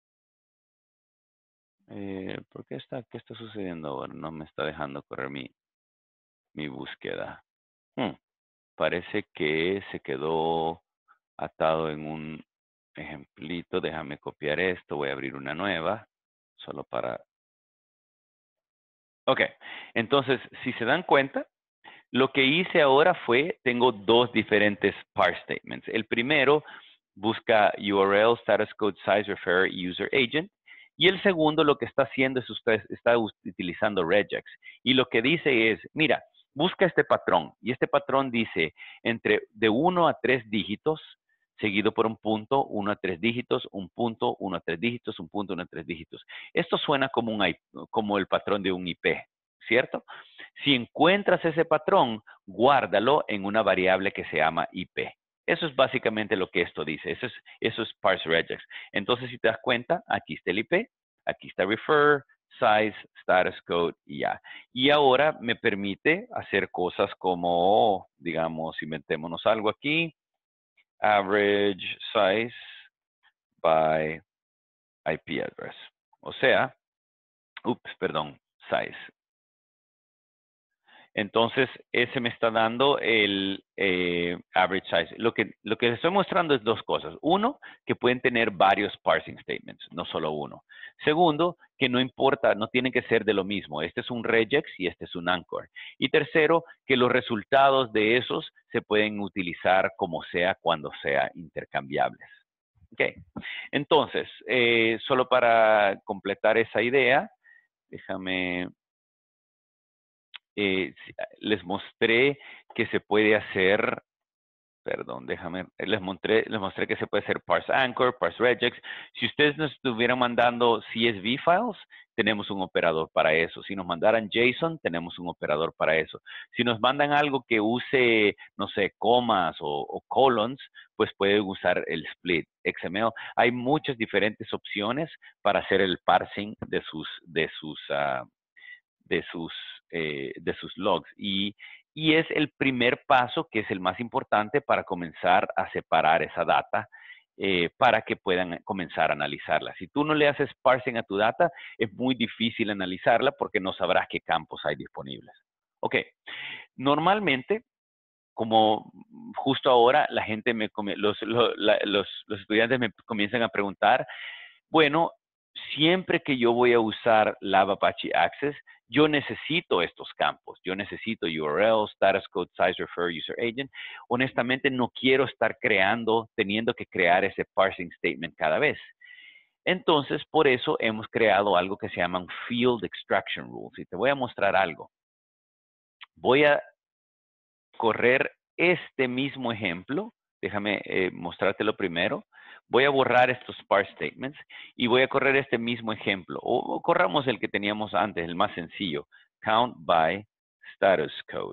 Eh, ¿Por qué está, qué está sucediendo ahora? No me está dejando correr mi, mi búsqueda. Hmm, Parece que se quedó atado en un ejemplito. Déjame copiar esto. Voy a abrir una nueva. Solo para... Ok. Entonces, si se dan cuenta, lo que hice ahora fue, tengo dos diferentes parse statements. El primero busca U R L, status code, size, refer, user agent. Y el segundo lo que está haciendo es usted está utilizando regex. Y lo que dice es, mira, busca este patrón. Y este patrón dice entre de uno a tres dígitos, seguido por un punto, uno a tres dígitos, un punto, uno a tres dígitos, un punto, uno a tres dígitos. Esto suena como, un, como el patrón de un I P, ¿cierto? Si encuentras ese patrón, guárdalo en una variable que se llama I P. Eso es básicamente lo que esto dice. Eso es, eso es parse regex. Entonces, si te das cuenta, aquí está el I P, aquí está refer, size, status code y ya. Y ahora me permite hacer cosas como, digamos, inventémonos algo aquí. Average size by I P address. O sea, ups, perdón, size. Entonces, ese me está dando el eh, average size. Lo que, lo que les estoy mostrando es dos cosas. Uno, que pueden tener varios parsing statements, no solo uno. Segundo, que no importa, no tienen que ser de lo mismo. Este es un regex y este es un anchor. Y tercero, que los resultados de esos se pueden utilizar como sea, cuando sea, intercambiables. Ok. Entonces, eh, solo para completar esa idea, déjame... Eh, les mostré que se puede hacer, perdón, déjame, les mostré, les mostré que se puede hacer parse anchor, parse regex. Si ustedes nos estuvieran mandando C S V files, tenemos un operador para eso. Si nos mandaran JSON, tenemos un operador para eso. Si nos mandan algo que use, no sé, comas o, o colons, pues pueden usar el split X M L. Hay muchas diferentes opciones para hacer el parsing de sus, de sus, uh, de sus, eh, de sus logs. Y, y es el primer paso que es el más importante para comenzar a separar esa data eh, para que puedan comenzar a analizarla. Si tú no le haces parsing a tu data, es muy difícil analizarla porque no sabrás qué campos hay disponibles. Ok, normalmente, como justo ahora la gente me, los, los, los, los estudiantes me comienzan a preguntar, bueno, siempre que yo voy a usar Lava Apache Access, yo necesito estos campos. Yo necesito U R L, status code, size, refer, user agent. Honestamente, no quiero estar creando, teniendo que crear ese parsing statement cada vez. Entonces, por eso hemos creado algo que se llama un Field Extraction Rules. Y te voy a mostrar algo. Voy a correr este mismo ejemplo. Déjame eh, mostrártelo primero. Voy a borrar estos parse statements y voy a correr este mismo ejemplo. O, o corramos el que teníamos antes, el más sencillo. Count by status code.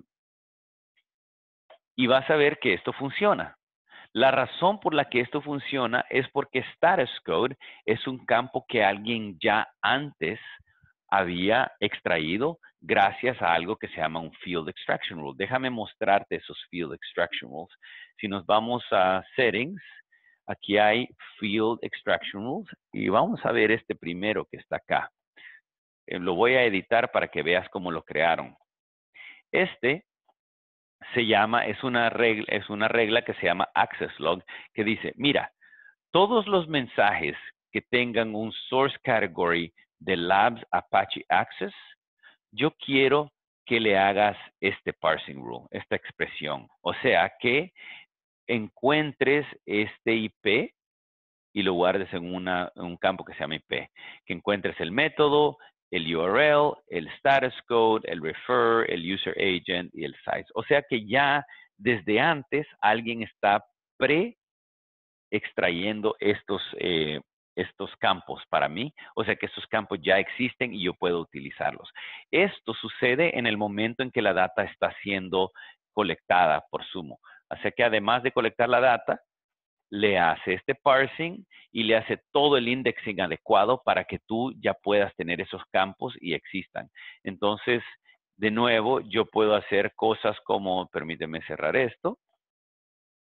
Y vas a ver que esto funciona. La razón por la que esto funciona es porque status code es un campo que alguien ya antes había extraído gracias a algo que se llama un Field Extraction Rule. Déjame mostrarte esos Field Extraction Rules. Si nos vamos a Settings, aquí hay Field Extraction Rules y vamos a ver este primero que está acá. Eh, lo voy a editar para que veas cómo lo crearon. Este se llama, es una regla, es una regla que se llama Access Log, que dice, mira, todos los mensajes que tengan un source category de Labs Apache Access, yo quiero que le hagas este parsing rule, esta expresión. O sea, que encuentres este I P y lo guardes en, una, en un campo que se llama I P. Que encuentres el método, el U R L, el status code, el refer, el user agent y el size. O sea que ya desde antes alguien está pre extrayendo estos, eh, estos campos para mí. O sea que estos campos ya existen y yo puedo utilizarlos. Esto sucede en el momento en que la data está siendo colectada por Sumo. O sea que además de colectar la data, le hace este parsing y le hace todo el indexing adecuado para que tú ya puedas tener esos campos y existan. Entonces, de nuevo, yo puedo hacer cosas como, permíteme cerrar esto.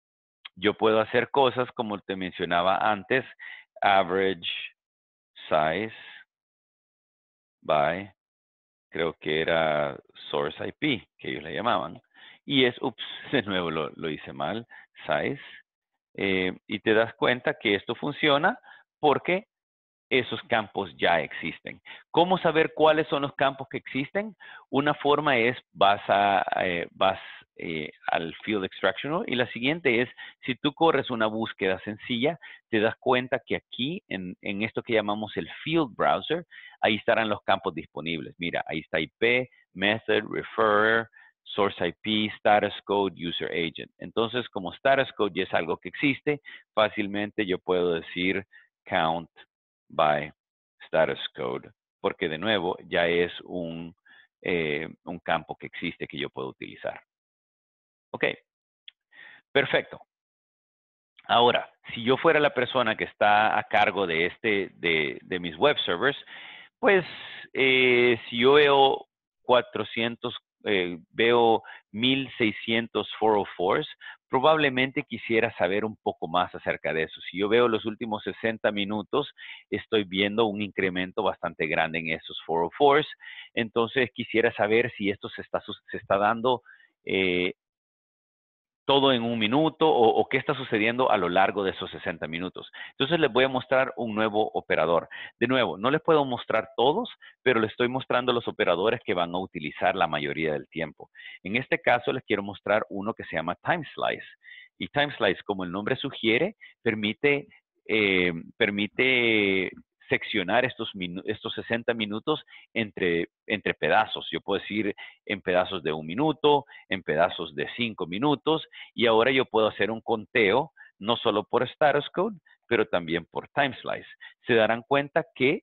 yo puedo hacer cosas como te mencionaba antes, average size by, creo que era source I P, que ellos le llamaban. Y es, ups, de nuevo lo, lo hice mal, size. Eh, y te das cuenta que esto funciona porque esos campos ya existen. ¿Cómo saber cuáles son los campos que existen? Una forma es vas, a, eh, vas eh, al Field Extraction Rule, y la siguiente es, si tú corres una búsqueda sencilla, te das cuenta que aquí, en, en esto que llamamos el Field Browser, ahí estarán los campos disponibles. Mira, ahí está I P, Method, Referrer, Source I P, Status Code, User Agent. Entonces, como Status Code ya es algo que existe, fácilmente yo puedo decir count by status code, porque de nuevo ya es un, eh, un campo que existe que yo puedo utilizar. Ok, perfecto. Ahora, si yo fuera la persona que está a cargo de, este, de, de mis web servers, pues eh, si yo veo cuatrocientos, eh, veo mil seiscientos cuatrocientos cuatro, probablemente quisiera saber un poco más acerca de eso. Si yo veo los últimos sesenta minutos, estoy viendo un incremento bastante grande en esos cuatrocientos cuatro. Entonces quisiera saber si esto se está, se está dando eh, todo en un minuto o, o qué está sucediendo a lo largo de esos sesenta minutos. Entonces les voy a mostrar un nuevo operador. De nuevo, no les puedo mostrar todos, pero les estoy mostrando los operadores que van a utilizar la mayoría del tiempo. En este caso les quiero mostrar uno que se llama Time Slice. Y Time Slice, como el nombre sugiere, permite, eh, permite seccionar estos, estos sesenta minutos entre, entre pedazos. Yo puedo decir en pedazos de un minuto, en pedazos de cinco minutos, y ahora yo puedo hacer un conteo, no solo por status code, pero también por time slice. Se darán cuenta que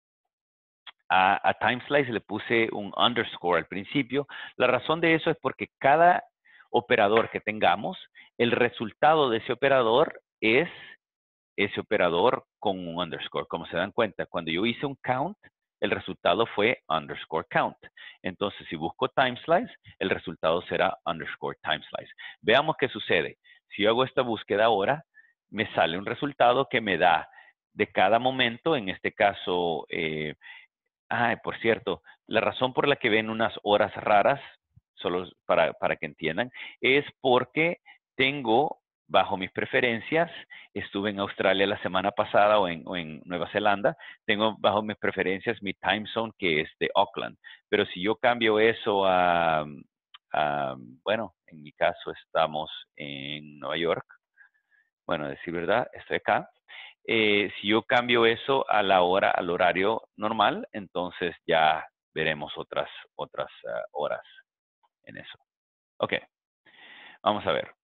a, a time slice le puse un underscore al principio. La razón de eso es porque cada operador que tengamos, el resultado de ese operador es ese operador con un underscore. Como se dan cuenta, cuando yo hice un count, el resultado fue underscore count. Entonces, si busco time slice, el resultado será underscore time slice. Veamos qué sucede. Si yo hago esta búsqueda ahora, me sale un resultado que me da de cada momento, en este caso, eh, ah, por cierto, la razón por la que ven unas horas raras, solo para, para que entiendan, es porque tengo, bajo mis preferencias, estuve en Australia la semana pasada o en, o en Nueva Zelanda, tengo bajo mis preferencias mi time zone que es de Auckland. Pero si yo cambio eso a, a bueno, en mi caso estamos en Nueva York, bueno, a decir verdad, estoy acá. Eh, si yo cambio eso a la hora, al horario normal, entonces ya veremos otras, otras uh, horas en eso. Ok, vamos a ver.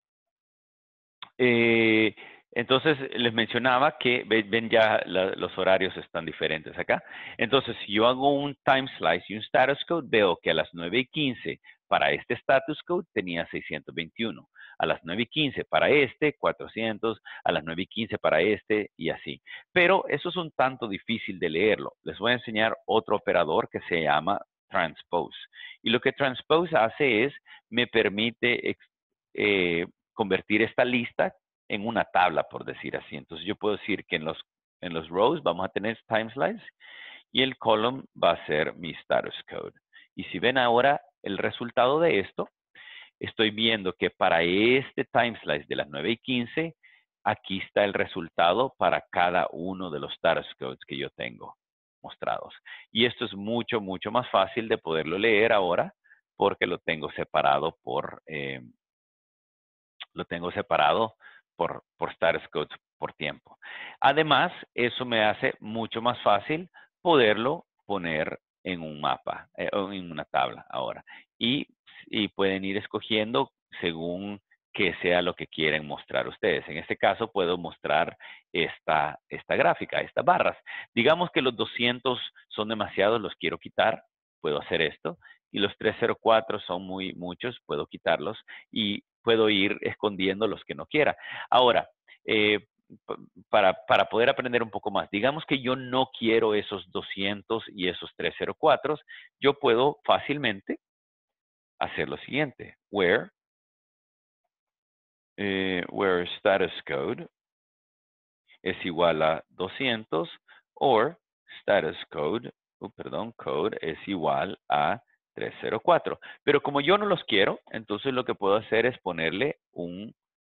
Eh, entonces, les mencionaba que ven ya la, los horarios están diferentes acá. Entonces, si yo hago un time slice y un status code, veo que a las nueve y quince para este status code tenía seiscientos veintiuno. A las nueve y quince para este, cuatrocientos. A las nueve y quince para este y así. Pero eso es un tanto difícil de leerlo. Les voy a enseñar otro operador que se llama transpose. Y lo que transpose hace es, me permite eh, convertir esta lista en una tabla, por decir así. Entonces yo puedo decir que en los, en los rows vamos a tener time slice y el column va a ser mi status code. Y si ven ahora el resultado de esto, estoy viendo que para este time slice de las nueve y quince, aquí está el resultado para cada uno de los status codes que yo tengo mostrados. Y esto es mucho, mucho más fácil de poderlo leer ahora porque lo tengo separado por, eh, lo tengo separado por, por status code por tiempo. Además, eso me hace mucho más fácil poderlo poner en un mapa, eh, o en una tabla ahora. Y, y pueden ir escogiendo según que sea lo que quieren mostrar ustedes. En este caso, puedo mostrar esta, esta gráfica, estas barras. Digamos que los doscientos son demasiados, los quiero quitar. Puedo hacer esto. Y los trescientos cuatro son muy muchos, puedo quitarlos. Y puedo ir escondiendo los que no quiera. Ahora, eh, para, para poder aprender un poco más, digamos que yo no quiero esos doscientos y esos trescientos cuatro, yo puedo fácilmente hacer lo siguiente. Where eh, where status code es igual a doscientos, or status code, uh, perdón, code es igual a trescientos cuatro. Pero como yo no los quiero, entonces lo que puedo hacer es ponerle un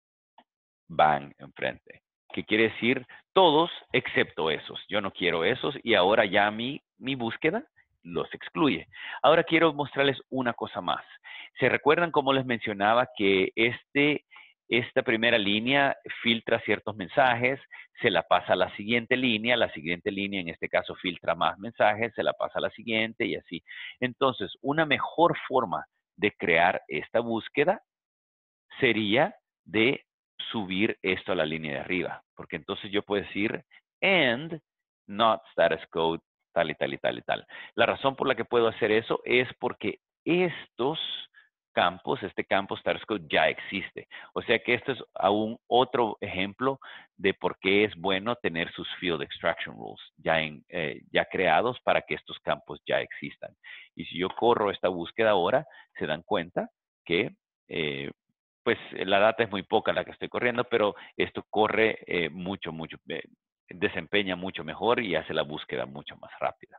bang enfrente, que quiere decir todos excepto esos. Yo no quiero esos y ahora ya mi, mi búsqueda los excluye. Ahora quiero mostrarles una cosa más. ¿Se recuerdan cómo les mencionaba que este, esta primera línea filtra ciertos mensajes, se la pasa a la siguiente línea, la siguiente línea en este caso filtra más mensajes, se la pasa a la siguiente y así? Entonces, una mejor forma de crear esta búsqueda sería de subir esto a la línea de arriba, porque entonces yo puedo decir and not status code tal y tal y tal y tal. La razón por la que puedo hacer eso es porque estos campos, este campo status code ya existe. O sea que esto es aún otro ejemplo de por qué es bueno tener sus field extraction rules ya, en, eh, ya creados para que estos campos ya existan. Y si yo corro esta búsqueda ahora, se dan cuenta que eh, pues la data es muy poca la que estoy corriendo, pero esto corre eh, mucho, mucho, eh, desempeña mucho mejor y hace la búsqueda mucho más rápida.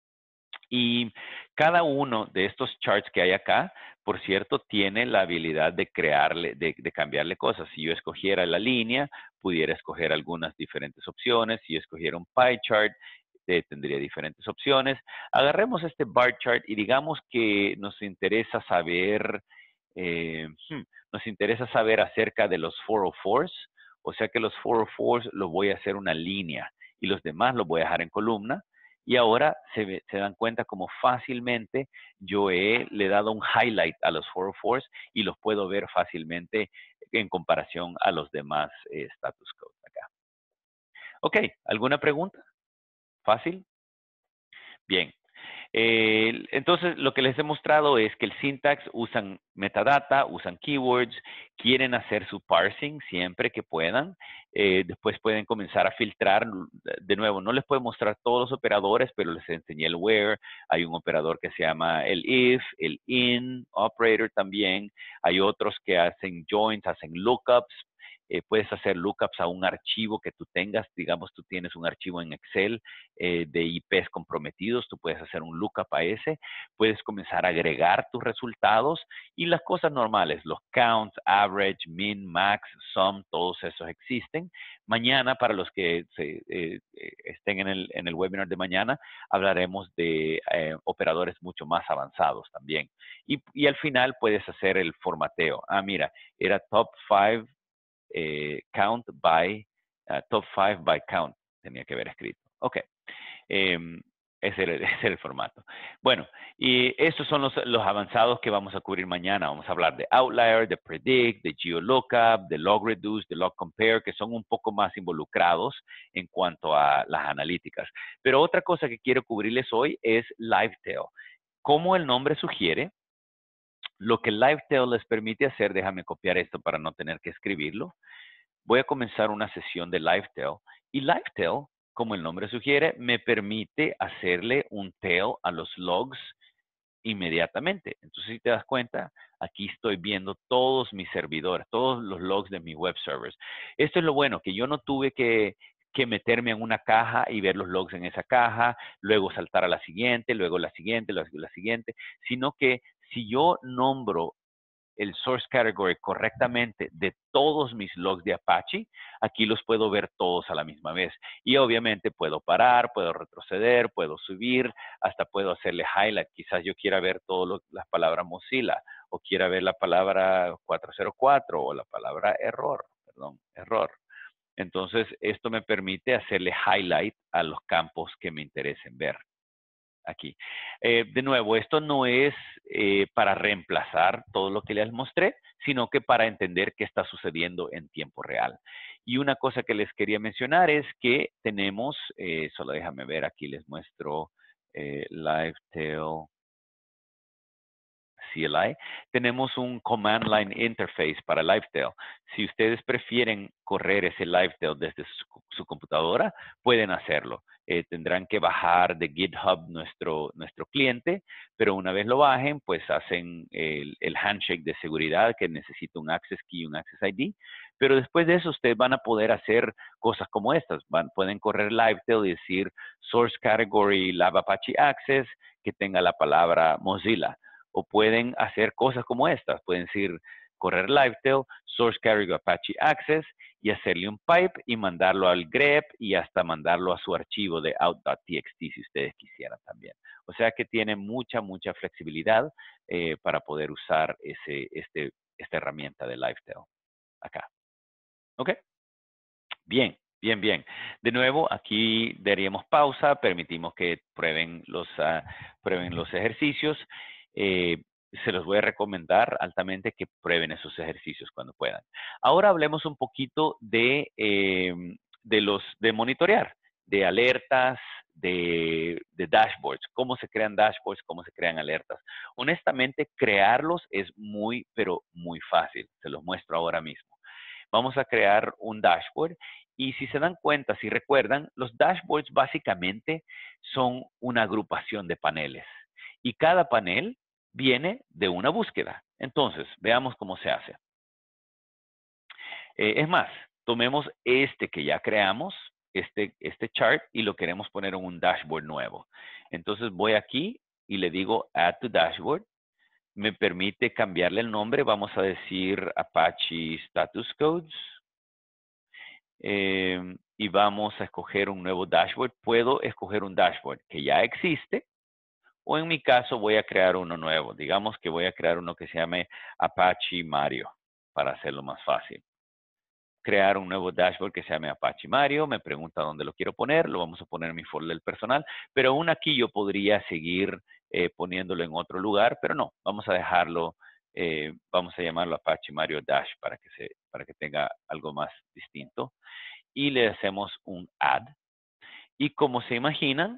Y cada uno de estos charts que hay acá, por cierto, tiene la habilidad de crearle, de, de cambiarle cosas. Si yo escogiera la línea, pudiera escoger algunas diferentes opciones. Si yo escogiera un pie chart, eh, tendría diferentes opciones. Agarremos este bar chart y digamos que nos interesa saber, eh, hmm, nos interesa saber acerca de los cuatrocientos cuatro, o sea que los cuatrocientos cuatro los voy a hacer una línea y los demás los voy a dejar en columna. Y ahora se, ve, se dan cuenta como fácilmente yo he, le he dado un highlight a los cuatrocientos cuatro y los puedo ver fácilmente en comparación a los demás eh, status codes acá. Ok, ¿alguna pregunta? ¿Fácil? Bien. Eh, entonces, lo que les he mostrado es que el syntax usan metadata, usan keywords, quieren hacer su parsing siempre que puedan. Eh, después pueden comenzar a filtrar. De nuevo, no les puedo mostrar todos los operadores, pero les enseñé el where. Hay un operador que se llama el if, el in operator también. Hay otros que hacen joins, hacen lookups. Eh, puedes hacer lookups a un archivo que tú tengas. Digamos, tú tienes un archivo en Excel eh, de I Ps comprometidos, tú puedes hacer un lookup a ese, puedes comenzar a agregar tus resultados y las cosas normales, los counts, average, min, max, sum, todos esos existen. Mañana, para los que se, eh, estén en el, en el webinar de mañana, hablaremos de eh, operadores mucho más avanzados también. Y, y al final puedes hacer el formateo. Ah, mira, era top five eh, count by, uh, top five by count, tenía que haber escrito. Ok. Eh, ese, era, ese era el formato. Bueno, y estos son los, los avanzados que vamos a cubrir mañana. Vamos a hablar de Outlier, de Predict, de GeoLookup, de LogReduce, de LogCompare, que son un poco más involucrados en cuanto a las analíticas. Pero otra cosa que quiero cubrirles hoy es LiveTail. Como el nombre sugiere, lo que LiveTail les permite hacer, déjame copiar esto para no tener que escribirlo. Voy a comenzar una sesión de LiveTail y LiveTail, como el nombre sugiere, me permite hacerle un tail a los logs inmediatamente. Entonces, si te das cuenta, aquí estoy viendo todos mis servidores, todos los logs de mis web servers. Esto es lo bueno, que yo no tuve que, que meterme en una caja y ver los logs en esa caja, luego saltar a la siguiente, luego la siguiente, luego la siguiente, sino que si yo nombro el source category correctamente de todos mis logs de Apache, aquí los puedo ver todos a la misma vez. Y obviamente puedo parar, puedo retroceder, puedo subir, hasta puedo hacerle highlight. Quizás yo quiera ver todas las palabras Mozilla, o quiera ver la palabra cuatrocientos cuatro, o la palabra error, perdón, error. Entonces, esto me permite hacerle highlight a los campos que me interesen ver aquí. Eh, de nuevo, esto no es eh, para reemplazar todo lo que les mostré, sino que para entender qué está sucediendo en tiempo real. Y una cosa que les quería mencionar es que tenemos, eh, solo déjame ver, aquí les muestro eh, LiveTail C L I. Tenemos un Command Line Interface para LiveTail. Si ustedes prefieren correr ese LiveTail desde su, su computadora, pueden hacerlo. eh, tendrán que bajar de GitHub nuestro, nuestro cliente, pero una vez lo bajen, pues hacen el, el handshake de seguridad que necesita un access key, un access I D, pero después de eso ustedes van a poder hacer cosas como estas. Van, pueden correr LiveTail y decir source category Lab Apache Access que tenga la palabra Mozilla. O pueden hacer cosas como estas. Pueden decir correr LiveTail, source category Apache Access y hacerle un pipe y mandarlo al grep y hasta mandarlo a su archivo de out.txt si ustedes quisieran también. O sea que tiene mucha, mucha flexibilidad eh, para poder usar ese, este, esta herramienta de LiveTail acá. ¿Ok? Bien, bien, bien. De nuevo, aquí daríamos pausa, permitimos que prueben los, uh, prueben los ejercicios. Eh, se los voy a recomendar altamente que prueben esos ejercicios cuando puedan. Ahora hablemos un poquito de, eh, de los de monitorear, de alertas, de, de dashboards, cómo se crean dashboards, cómo se crean alertas. Honestamente, crearlos es muy, pero muy fácil. Se los muestro ahora mismo. Vamos a crear un dashboard y si se dan cuenta, si recuerdan, los dashboards básicamente son una agrupación de paneles y cada panel viene de una búsqueda. Entonces, veamos cómo se hace. Eh, es más, tomemos este que ya creamos, este, este chart, y lo queremos poner en un dashboard nuevo. Entonces voy aquí y le digo Add to Dashboard. Me permite cambiarle el nombre. Vamos a decir Apache Status Codes. Eh, y vamos a escoger un nuevo dashboard. Puedo escoger un dashboard que ya existe o en mi caso voy a crear uno nuevo. Digamos que voy a crear uno que se llame Apache Mario para hacerlo más fácil. Crear un nuevo dashboard que se llame Apache Mario. Me pregunta dónde lo quiero poner. Lo vamos a poner en mi folder personal. Pero aún aquí yo podría seguir eh, poniéndolo en otro lugar. Pero no, vamos a dejarlo. Eh, vamos a llamarlo Apache Mario Dash para que, se, para que tenga algo más distinto. Y le hacemos un add. Y como se imaginan,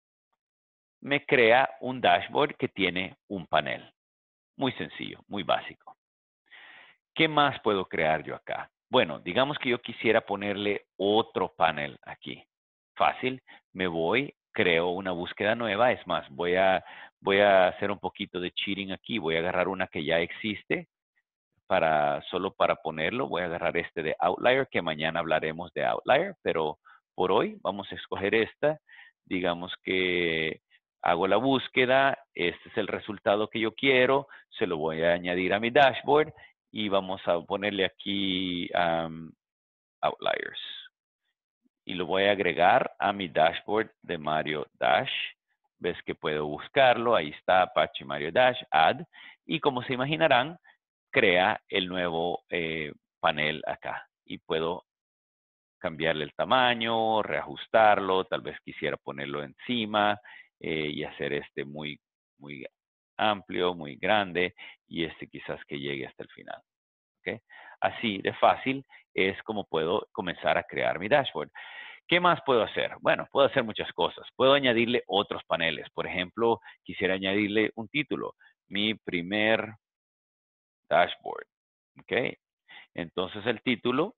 me crea un dashboard que tiene un panel. Muy sencillo, muy básico. ¿Qué más puedo crear yo acá? Bueno, digamos que yo quisiera ponerle otro panel aquí. Fácil, me voy, creo una búsqueda nueva. Es más, voy a, voy a hacer un poquito de cheating aquí. Voy a agarrar una que ya existe. Para, solo para ponerlo, voy a agarrar este de Outlier, que mañana hablaremos de Outlier, pero por hoy vamos a escoger esta. Digamos que hago la búsqueda, este es el resultado que yo quiero, se lo voy a añadir a mi dashboard y vamos a ponerle aquí um, Outliers. Y lo voy a agregar a mi dashboard de Mario Dash. Ves que puedo buscarlo, ahí está Apache Mario Dash, Add. Y como se imaginarán, crea el nuevo eh, panel acá y puedo cambiarle el tamaño, reajustarlo, tal vez quisiera ponerlo encima eh, y hacer este muy, muy amplio, muy grande y este quizás que llegue hasta el final. ¿Okay? Así de fácil es como puedo comenzar a crear mi dashboard. ¿Qué más puedo hacer? Bueno, puedo hacer muchas cosas. Puedo añadirle otros paneles. Por ejemplo, quisiera añadirle un título. Mi primer dashboard. ¿Ok? Entonces el título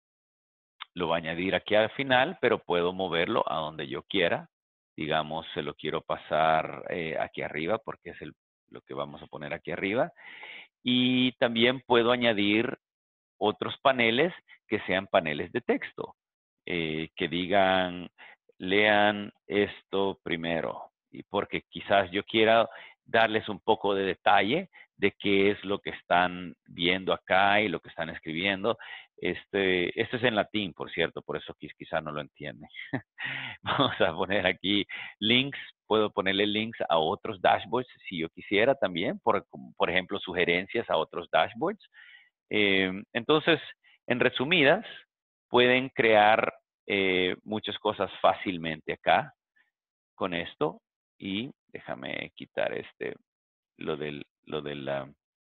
lo voy a añadir aquí al final, pero puedo moverlo a donde yo quiera. Digamos, se lo quiero pasar eh, aquí arriba porque es el, lo que vamos a poner aquí arriba. Y también puedo añadir otros paneles que sean paneles de texto, eh, que digan, lean esto primero, y porque quizás yo quiera darles un poco de detalle de qué es lo que están viendo acá y lo que están escribiendo. Este, este es en latín, por cierto, por eso quizás no lo entienden. Vamos a poner aquí links. Puedo ponerle links a otros dashboards si yo quisiera también, por, por ejemplo, sugerencias a otros dashboards. Eh, entonces, en resumidas, pueden crear eh, muchas cosas fácilmente acá con esto. Y déjame quitar este, lo del, lo del, uh,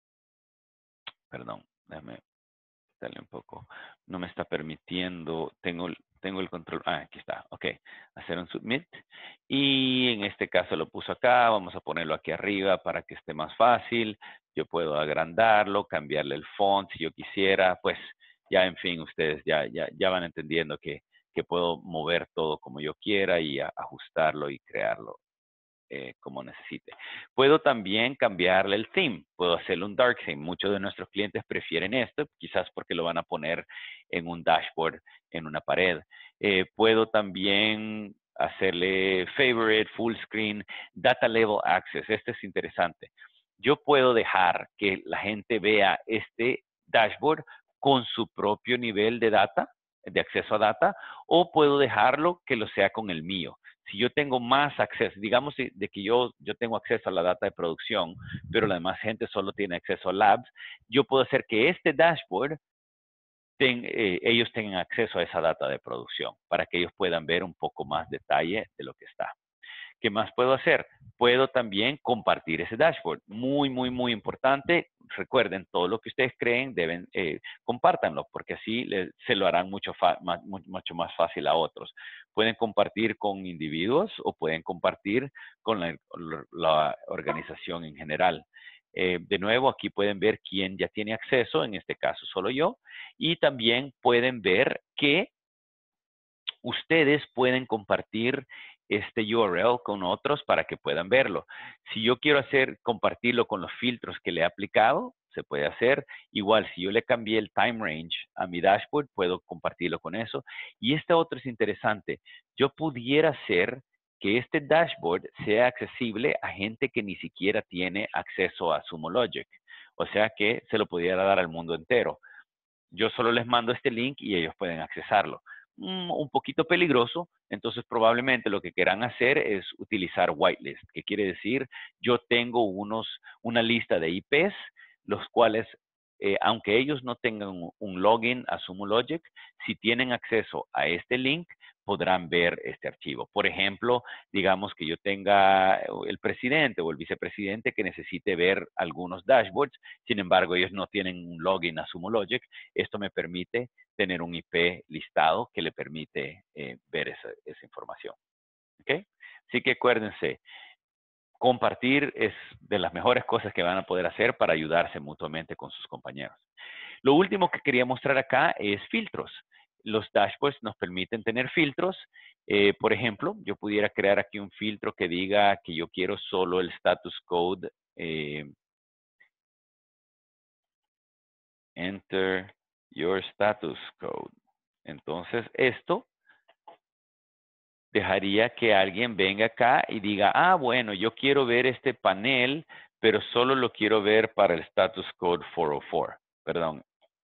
perdón, déjame quitarle un poco. No me está permitiendo, tengo, tengo el control, ah, aquí está, ok, hacer un submit. Y en este caso lo puso acá, vamos a ponerlo aquí arriba para que esté más fácil. Yo puedo agrandarlo, cambiarle el font si yo quisiera, pues ya en fin, ustedes ya, ya, ya van entendiendo que, que puedo mover todo como yo quiera y a, ajustarlo y crearlo eh, como necesite. Puedo también cambiarle el theme. Puedo hacerle un dark theme. Muchos de nuestros clientes prefieren esto, quizás porque lo van a poner en un dashboard, en una pared. Eh, puedo también hacerle favorite, full screen, data level access. Este es interesante. Yo puedo dejar que la gente vea este dashboard con su propio nivel de data, de acceso a data, o puedo dejarlo que lo sea con el mío. Si yo tengo más acceso, digamos de que yo, yo tengo acceso a la data de producción, pero la demás gente solo tiene acceso a labs, yo puedo hacer que este dashboard, ten, eh, ellos tengan acceso a esa data de producción para que ellos puedan ver un poco más detalle de lo que está. ¿Qué más puedo hacer? Puedo también compartir ese dashboard. Muy, muy, muy importante. Recuerden, todo lo que ustedes creen, deben, eh, compártanlo, porque así le, se lo harán mucho, más, mucho más fácil a otros. Pueden compartir con individuos o pueden compartir con la, la organización en general. Eh, de nuevo, aquí pueden ver quién ya tiene acceso, en este caso solo yo, y también pueden ver que ustedes pueden compartir este U R L con otros para que puedan verlo. Si yo quiero hacer, compartirlo con los filtros que le he aplicado, se puede hacer. Igual, si yo le cambié el time range a mi dashboard, puedo compartirlo con eso. Y este otro es interesante. Yo pudiera hacer que este dashboard sea accesible a gente que ni siquiera tiene acceso a Sumo Logic. O sea que se lo pudiera dar al mundo entero. Yo solo les mando este link y ellos pueden accesarlo. Mm, un poquito peligroso, entonces probablemente lo que quieran hacer es utilizar whitelist, que quiere decir yo tengo unos, una lista de I Pes, los cuales, eh, aunque ellos no tengan un, un login a Sumo Logic, si tienen acceso a este link, podrán ver este archivo. Por ejemplo, digamos que yo tenga el presidente o el vicepresidente que necesite ver algunos dashboards, sin embargo, ellos no tienen un login a Sumo Logic. Esto me permite tener un I P listado que le permite eh, ver esa, esa información. ¿Okay? Así que acuérdense, compartir es de las mejores cosas que van a poder hacer para ayudarse mutuamente con sus compañeros. Lo último que quería mostrar acá es filtros. Los dashboards nos permiten tener filtros. Eh, por ejemplo, yo pudiera crear aquí un filtro que diga que yo quiero solo el status code. Eh, enter your status code. Entonces, esto dejaría que alguien venga acá y diga, ah, bueno, yo quiero ver este panel, pero solo lo quiero ver para el status code cuatrocientos cuatro, perdón.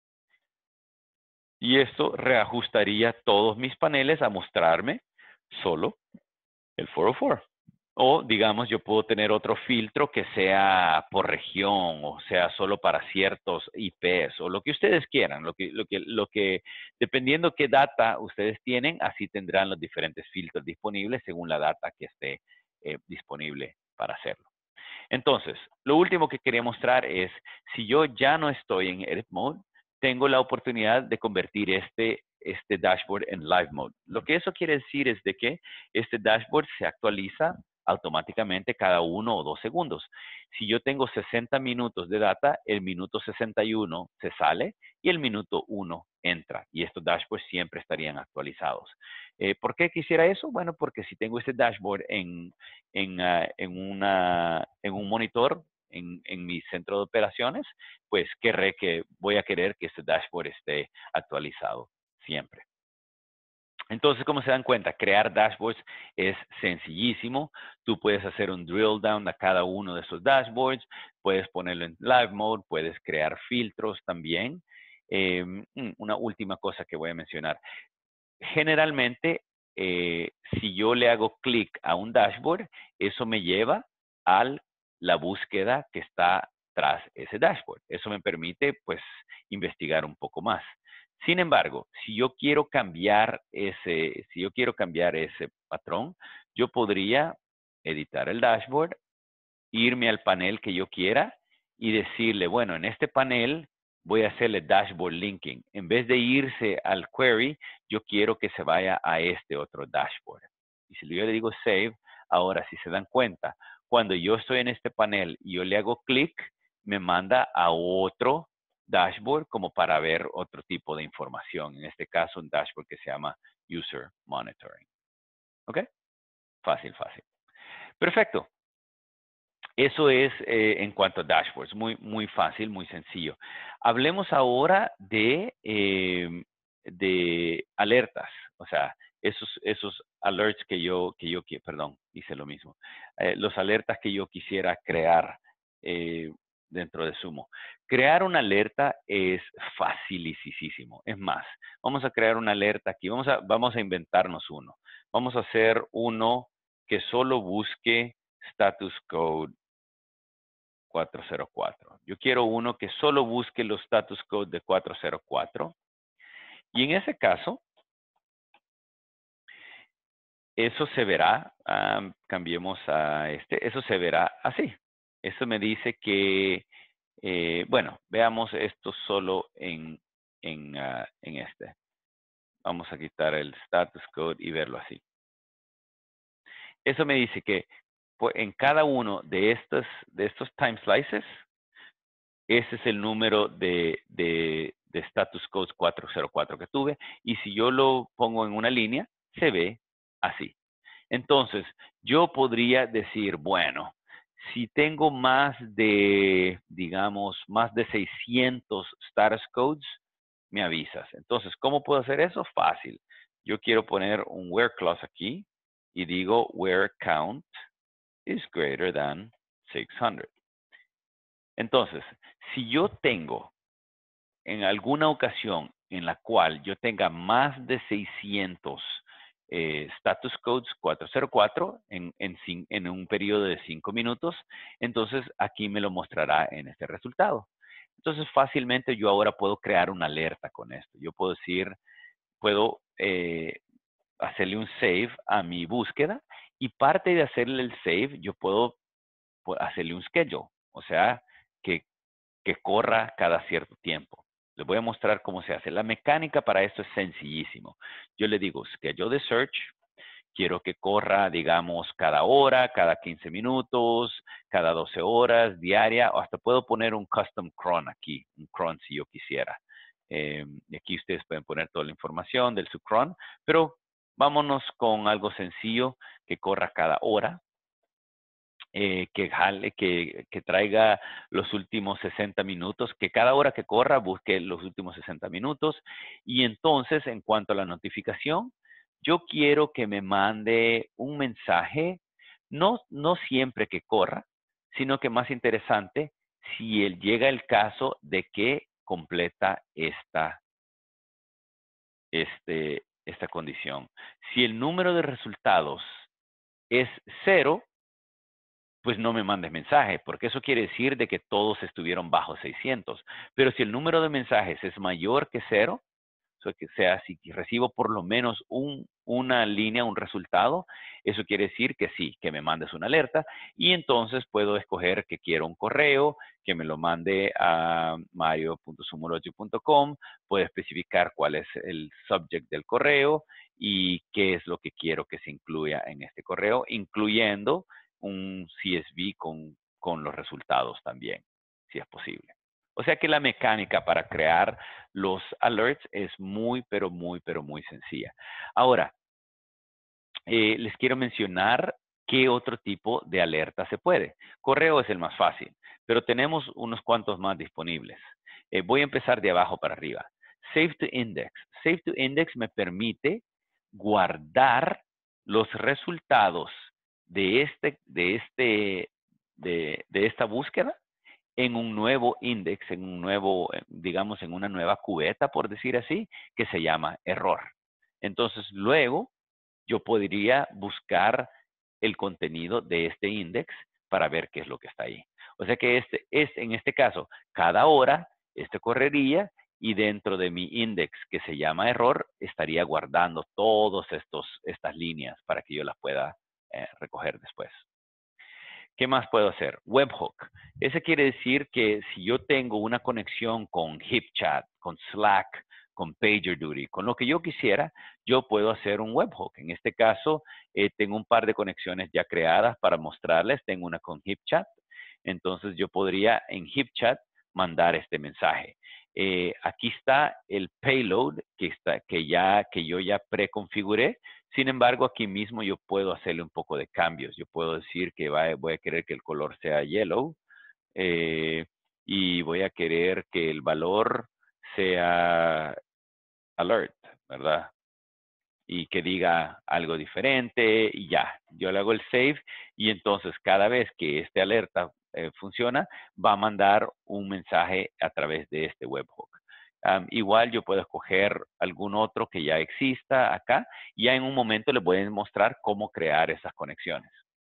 Y esto reajustaría todos mis paneles a mostrarme solo el cuatrocientos cuatro. O, digamos, yo puedo tener otro filtro que sea por región, o sea, solo para ciertos I Pes, o lo que ustedes quieran, lo que, lo que, lo que, dependiendo qué data ustedes tienen, así tendrán los diferentes filtros disponibles según la data que esté eh, disponible para hacerlo. Entonces, lo último que quería mostrar es, si yo ya no estoy en Edit Mode, tengo la oportunidad de convertir este, este dashboard en Live Mode. Lo que eso quiere decir es de que este dashboard se actualiza automáticamente cada uno o dos segundos. Si yo tengo sesenta minutos de data, el minuto sesenta y uno se sale y el minuto uno entra. Y estos dashboards siempre estarían actualizados. Eh, ¿Por qué quisiera eso? Bueno, porque si tengo este dashboard en, en, uh, en, una, en un monitor, en, en mi centro de operaciones, pues querré que, voy a querer que este dashboard esté actualizado siempre. Entonces, como se dan cuenta, crear dashboards es sencillísimo. Tú puedes hacer un drill down a cada uno de esos dashboards, puedes ponerlo en live mode, puedes crear filtros también. Eh, una última cosa que voy a mencionar. Generalmente, eh, si yo le hago clic a un dashboard, eso me lleva a la búsqueda que está tras ese dashboard. Eso me permite, pues, investigar un poco más. Sin embargo, si yo quiero cambiar ese, si yo quiero cambiar ese patrón, yo podría editar el dashboard, irme al panel que yo quiera y decirle, bueno, en este panel voy a hacerle dashboard linking. En vez de irse al query, yo quiero que se vaya a este otro dashboard. Y si yo le digo save, ahora si se dan cuenta, cuando yo estoy en este panel y yo le hago clic, me manda a otro dashboard como para ver otro tipo de información. En este caso, un dashboard que se llama User Monitoring. ¿Ok? Fácil, fácil. Perfecto. Eso es eh, en cuanto a dashboards. Muy, muy fácil, muy sencillo. Hablemos ahora de, eh, de alertas. O sea, esos, esos alerts que yo, que yo, perdón, hice lo mismo. Eh, los alertas que yo quisiera crear eh, dentro de Sumo. Crear una alerta es facilísimo. Es más, vamos a crear una alerta aquí. Vamos a, vamos a inventarnos uno. Vamos a hacer uno que solo busque status code cuatro cero cuatro. Yo quiero uno que solo busque los status code de cuatro cero cuatro. Y en ese caso, eso se verá, um, cambiemos a este, eso se verá así. Eso me dice que, eh, bueno, veamos esto solo en, en, uh, en este. Vamos a quitar el status code y verlo así. Eso me dice que pues, en cada uno de estos, de estos time slices, ese es el número de, de, de status code cuatro cero cuatro que tuve. Y si yo lo pongo en una línea, se ve así. Entonces, yo podría decir, bueno, si tengo más de, digamos, más de seiscientos status codes, me avisas. Entonces, ¿cómo puedo hacer eso? Fácil. Yo quiero poner un where clause aquí y digo where count is greater than six hundred. Entonces, si yo tengo en alguna ocasión en la cual yo tenga más de seiscientos eh, status codes cuatro cero cuatro en, en, en un periodo de cinco minutos, entonces aquí me lo mostrará en este resultado. Entonces, fácilmente yo ahora puedo crear una alerta con esto. Yo puedo decir, puedo eh, hacerle un save a mi búsqueda y parte de hacerle el save, yo puedo hacerle un schedule, o sea, que, que corra cada cierto tiempo. Les voy a mostrar cómo se hace. La mecánica para esto es sencillísimo. Yo le digo schedule de search, quiero que corra, digamos, cada hora, cada quince minutos, cada doce horas, diaria, o hasta puedo poner un custom cron aquí, un cron si yo quisiera. Eh, y aquí ustedes pueden poner toda la información del su cron, pero vámonos con algo sencillo que corra cada hora. Eh, que jale, que, que traiga los últimos sesenta minutos, que cada hora que corra busque los últimos sesenta minutos. Y entonces, en cuanto a la notificación, yo quiero que me mande un mensaje, no, no siempre que corra, sino que más interesante, si él llega el caso de que completa esta, este, esta condición. Si el número de resultados es cero, pues no me mandes mensaje, porque eso quiere decir de que todos estuvieron bajo seiscientos. Pero si el número de mensajes es mayor que cero, o sea, si recibo por lo menos un, una línea, un resultado, eso quiere decir que sí, que me mandes una alerta y entonces puedo escoger que quiero un correo, que me lo mande a mario punto sumologic punto com, puedo especificar cuál es el subject del correo y qué es lo que quiero que se incluya en este correo, incluyendo un C S V con, con los resultados también, si es posible. O sea que la mecánica para crear los alerts es muy, pero muy, pero muy sencilla. Ahora, eh, les quiero mencionar qué otro tipo de alerta se puede. Correo es el más fácil, pero tenemos unos cuantos más disponibles. Eh, voy a empezar de abajo para arriba. Save to Index. Save to Index me permite guardar los resultados de, este, de, este, de, de esta búsqueda en un nuevo index, en un nuevo, digamos, en una nueva cubeta, por decir así, que se llama error. Entonces, luego yo podría buscar el contenido de este index para ver qué es lo que está ahí. O sea que este, este, en este caso, cada hora, este correría y dentro de mi index que se llama error, estaría guardando todas estas líneas para que yo las pueda eh, recoger después. ¿Qué más puedo hacer? Webhook. Ese quiere decir que si yo tengo una conexión con HipChat, con Slack, con PagerDuty, con lo que yo quisiera, yo puedo hacer un webhook. En este caso, eh, tengo un par de conexiones ya creadas para mostrarles. Tengo una con HipChat. Entonces, yo podría en HipChat mandar este mensaje. Eh, aquí está el payload que, está, que, ya, que yo ya preconfiguré. Sin embargo, aquí mismo yo puedo hacerle un poco de cambios. Yo puedo decir que va, voy a querer que el color sea yellow eh, y voy a querer que el valor sea alert, ¿verdad? Y que diga algo diferente y ya. Yo le hago el save y entonces cada vez que este alerta eh, funciona, va a mandar un mensaje a través de este webhook. Um, igual yo puedo escoger algún otro que ya exista acá y ya en un momento le voy a mostrar cómo crear esas conexiones.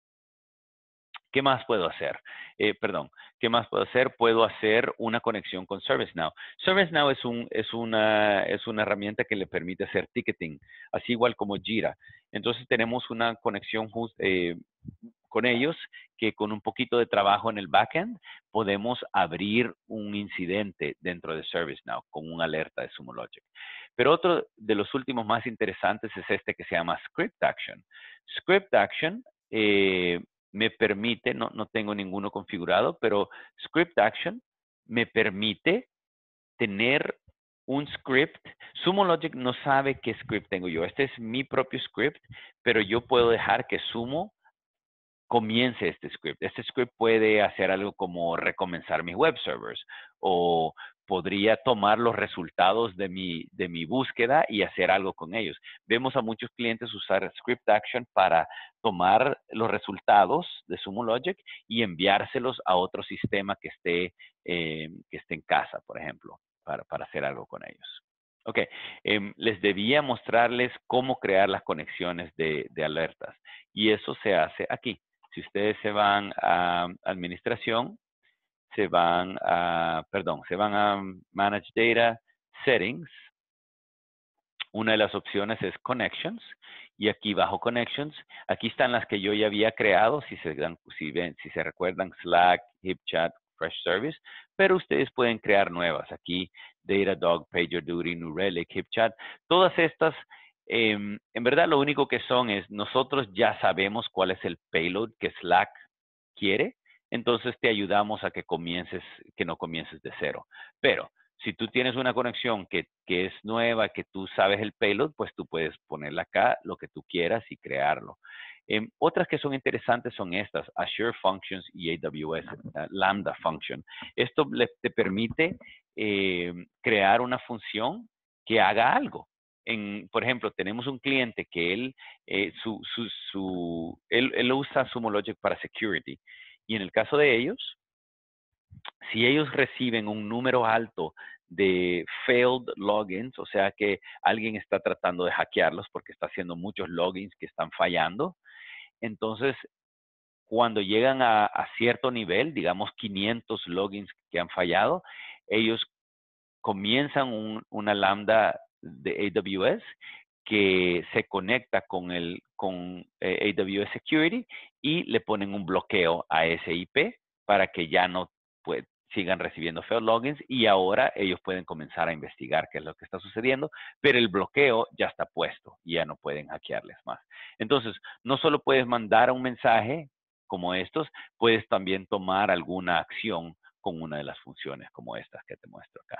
¿Qué más puedo hacer? Eh, perdón, ¿qué más puedo hacer? Puedo hacer una conexión con ServiceNow. ServiceNow es, un, es, una, es una herramienta que le permite hacer ticketing, así igual como Jira. Entonces tenemos una conexión just, eh, con ellos que con un poquito de trabajo en el backend podemos abrir un incidente dentro de ServiceNow con una alerta de Sumo Logic. Pero otro de los últimos más interesantes es este que se llama Script Action. Script Action eh, me permite, no, no tengo ninguno configurado, pero Script Action me permite tener un script. Sumo Logic no sabe qué script tengo yo. Este es mi propio script, pero yo puedo dejar que Sumo comience este script. Este script puede hacer algo como recomenzar mis web servers o podría tomar los resultados de mi, de mi búsqueda y hacer algo con ellos. Vemos a muchos clientes usar Script Action para tomar los resultados de Sumo Logic y enviárselos a otro sistema que esté, eh, que esté en casa, por ejemplo, para, para hacer algo con ellos. Ok, eh, les debía mostrarles cómo crear las conexiones de, de alertas y eso se hace aquí. Si ustedes se van a administración, se van a, perdón, se van a Manage Data, Settings. Una de las opciones es Connections. Y aquí bajo Connections, aquí están las que yo ya había creado, si se, dan, si ven, si se recuerdan, Slack, HipChat, Fresh Service. Pero ustedes pueden crear nuevas. Aquí, Datadog, PagerDuty, New Relic, HipChat. Todas estas, eh, en verdad lo único que son es, nosotros ya sabemos cuál es el payload que Slack quiere, entonces te ayudamos a que comiences, que no comiences de cero. Pero si tú tienes una conexión que, que es nueva, que tú sabes el payload, pues tú puedes ponerla acá, lo que tú quieras y crearlo. Eh, otras que son interesantes son estas, Azure Functions y A W S, uh, Lambda Function. Esto le, te permite eh, crear una función que haga algo. En, por ejemplo, tenemos un cliente que él, eh, su, su, su, él, él usa Sumo Logic para security. Y en el caso de ellos, si ellos reciben un número alto de failed logins, o sea que alguien está tratando de hackearlos porque está haciendo muchos logins que están fallando, entonces cuando llegan a, a cierto nivel, digamos quinientos logins que han fallado, ellos comienzan un, una lambda de A W S que se conecta con, el, con eh, A W S Security y le ponen un bloqueo a ese I P para que ya no pues, sigan recibiendo failed logins y ahora ellos pueden comenzar a investigar qué es lo que está sucediendo, pero el bloqueo ya está puesto y ya no pueden hackearles más. Entonces, no solo puedes mandar un mensaje como estos, puedes también tomar alguna acción con una de las funciones como estas que te muestro acá.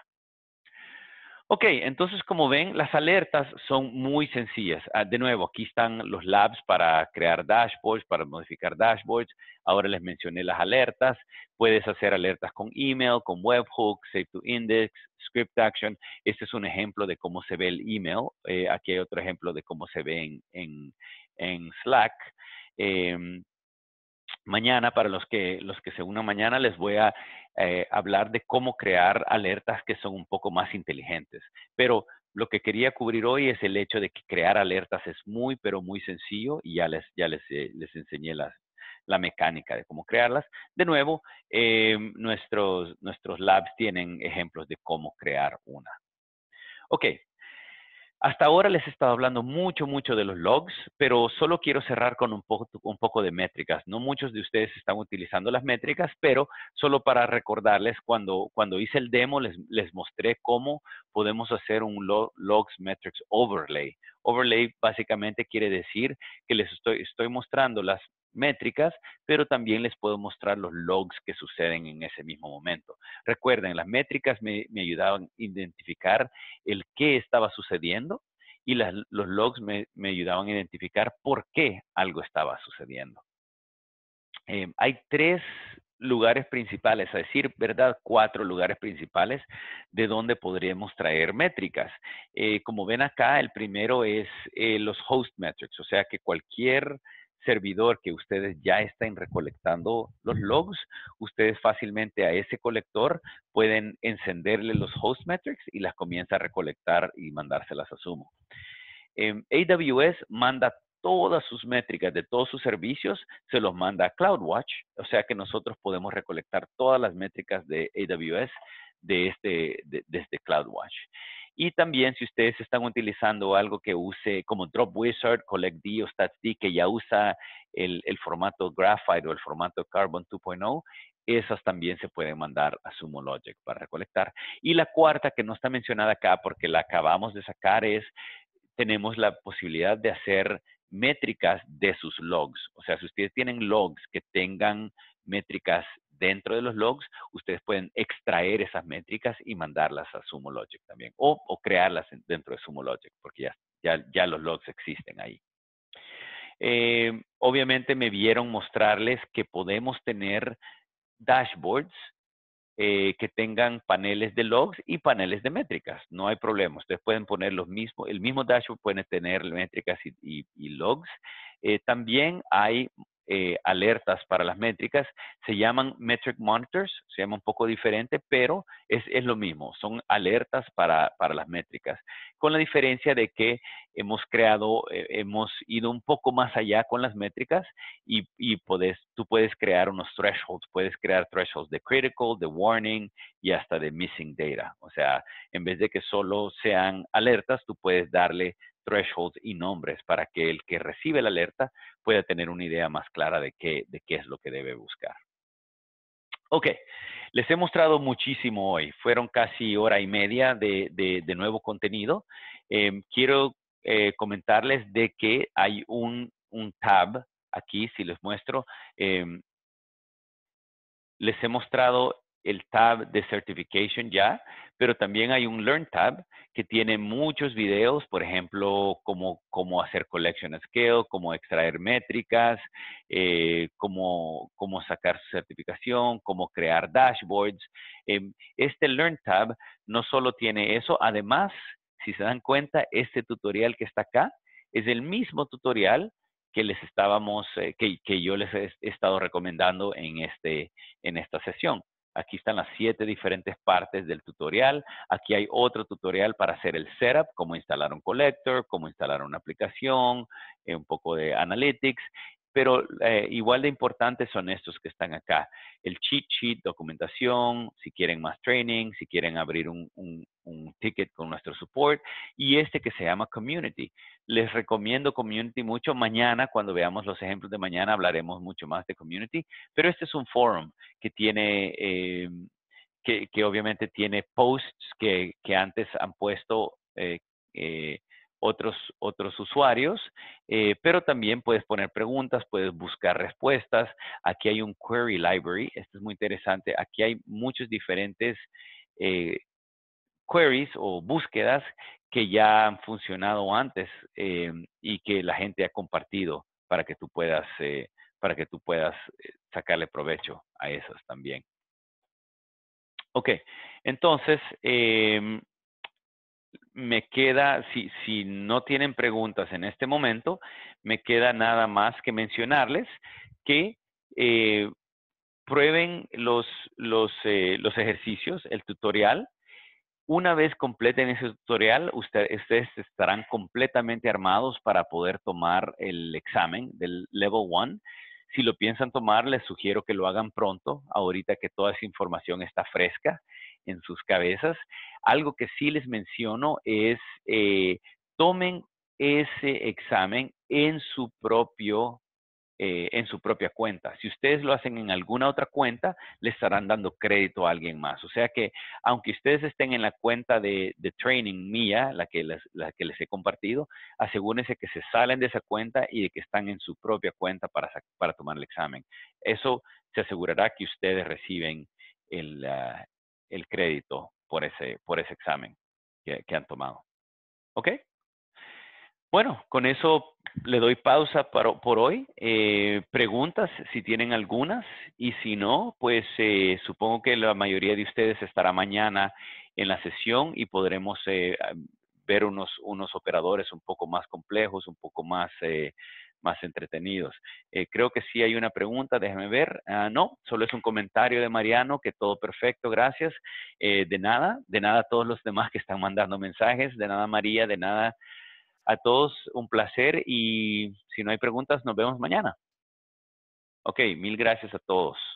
Ok, entonces como ven, las alertas son muy sencillas. Ah, de nuevo, aquí están los labs para crear dashboards, para modificar dashboards. Ahora les mencioné las alertas. Puedes hacer alertas con email, con webhook, save to index, script action. Este es un ejemplo de cómo se ve el email. Eh, aquí hay otro ejemplo de cómo se ve en, en, en Slack. Eh, Mañana, para los que, los que se unan mañana, les voy a eh, hablar de cómo crear alertas que son un poco más inteligentes. Pero lo que quería cubrir hoy es el hecho de que crear alertas es muy, pero muy sencillo y ya les, ya les, eh, les enseñé las, la mecánica de cómo crearlas. De nuevo, eh, nuestros, nuestros labs tienen ejemplos de cómo crear una. Ok. Hasta ahora les he estado hablando mucho, mucho de los logs, pero solo quiero cerrar con un poco, un poco de métricas. No muchos de ustedes están utilizando las métricas, pero solo para recordarles, cuando, cuando hice el demo, les, les mostré cómo podemos hacer un log, logs metrics overlay. Overlay básicamente quiere decir que les estoy, estoy mostrando las métricas, pero también les puedo mostrar los logs que suceden en ese mismo momento. Recuerden, las métricas me, me ayudaban a identificar el qué estaba sucediendo y las, los logs me, me ayudaban a identificar por qué algo estaba sucediendo. Eh, hay tres lugares principales, a decir verdad, cuatro lugares principales de donde podríamos traer métricas. Eh, como ven acá, el primero es eh, los host metrics, o sea que cualquier servidor que ustedes ya estén recolectando los logs, ustedes fácilmente a ese colector pueden encenderle los host metrics y las comienza a recolectar y mandárselas a Sumo. Eh, A W S manda todas sus métricas de todos sus servicios, se los manda a CloudWatch, o sea que nosotros podemos recolectar todas las métricas de A W S de este, de, desde CloudWatch. Y también si ustedes están utilizando algo que use como Dropwizard, CollectD o StatsD, que ya usa el, el formato Graphite o el formato Carbon dos punto cero, esas también se pueden mandar a Sumo Logic para recolectar. Y la cuarta, que no está mencionada acá porque la acabamos de sacar, es tenemos la posibilidad de hacer métricas de sus logs. O sea, si ustedes tienen logs que tengan métricas dentro de los logs, ustedes pueden extraer esas métricas y mandarlas a Sumo Logic también. O, o crearlas dentro de Sumo Logic, porque ya, ya, ya los logs existen ahí. Eh, obviamente me vieron mostrarles que podemos tener dashboards eh, que tengan paneles de logs y paneles de métricas. No hay problema. Ustedes pueden poner los mismos, el mismo dashboard pueden tener métricas y, y, y logs. Eh, también hay eh, alertas para las métricas. Se llaman metric monitors, se llama un poco diferente, pero es, es lo mismo. Son alertas para, para las métricas. Con la diferencia de que hemos creado, eh, hemos ido un poco más allá con las métricas y, y puedes, tú puedes crear unos thresholds. Puedes crear thresholds de critical, de warning y hasta de missing data. O sea, en vez de que solo sean alertas, tú puedes darle thresholds y nombres para que el que recibe la alerta pueda tener una idea más clara de qué, de qué es lo que debe buscar. Ok, les he mostrado muchísimo hoy. Fueron casi hora y media de, de, de nuevo contenido. Eh, quiero eh, comentarles de que hay un, un tab aquí, si les muestro. Eh, les he mostrado el tab de Certification ya, pero también hay un Learn tab que tiene muchos videos, por ejemplo, cómo, cómo hacer Collection at Scale, cómo extraer métricas, eh, cómo, cómo sacar su certificación, cómo crear dashboards. Eh, este Learn tab no solo tiene eso, además, si se dan cuenta, este tutorial que está acá es el mismo tutorial que les estábamos, eh, que, que yo les he, he estado recomendando en, este, en esta sesión. Aquí están las siete diferentes partes del tutorial. Aquí hay otro tutorial para hacer el setup, cómo instalar un collector, cómo instalar una aplicación, eh, un poco de analytics. Pero eh, igual de importantes son estos que están acá. El cheat sheet, documentación, si quieren más training, si quieren abrir un, un, un ticket con nuestro support. Y este que se llama Community. Les recomiendo Community mucho. Mañana, cuando veamos los ejemplos de mañana, hablaremos mucho más de Community. Pero este es un forum que tiene, eh, que, que obviamente tiene posts que, que antes han puesto eh, eh, otros, otros usuarios, eh, pero también puedes poner preguntas, puedes buscar respuestas. Aquí hay un query library. Esto es muy interesante. Aquí hay muchos diferentes eh, queries o búsquedas que ya han funcionado antes eh, y que la gente ha compartido para que tú puedas, eh, para que tú puedas eh, sacarle provecho a esas también. Ok, entonces, eh, me queda, si, si no tienen preguntas en este momento, me queda nada más que mencionarles que eh, prueben los, los, eh, los ejercicios, el tutorial. Una vez completen ese tutorial, usted, ustedes estarán completamente armados para poder tomar el examen del Level uno. Si lo piensan tomar, les sugiero que lo hagan pronto, ahorita que toda esa información está fresca en sus cabezas. Algo que sí les menciono es, eh, tomen ese examen en su propio eh, en su propia cuenta. Si ustedes lo hacen en alguna otra cuenta, le estarán dando crédito a alguien más. O sea que, aunque ustedes estén en la cuenta de, de training mía, la que, les, la que les he compartido, asegúrense que se salen de esa cuenta y de que están en su propia cuenta para, para tomar el examen. Eso se asegurará que ustedes reciben el, uh, el crédito por ese, por ese examen que, que han tomado. ¿Ok? Bueno, con eso le doy pausa para, por hoy. Eh, preguntas, si tienen algunas, y si no, pues eh, supongo que la mayoría de ustedes estará mañana en la sesión y podremos eh, ver unos, unos operadores un poco más complejos, un poco más, eh, más entretenidos. Eh, creo que sí hay una pregunta, déjame ver. Uh, no, solo es un comentario de Mariano, que todo perfecto, gracias. Eh, de nada, de nada a todos los demás que están mandando mensajes, de nada María, de nada a todos, un placer, y si no hay preguntas, nos vemos mañana. Ok, mil gracias a todos.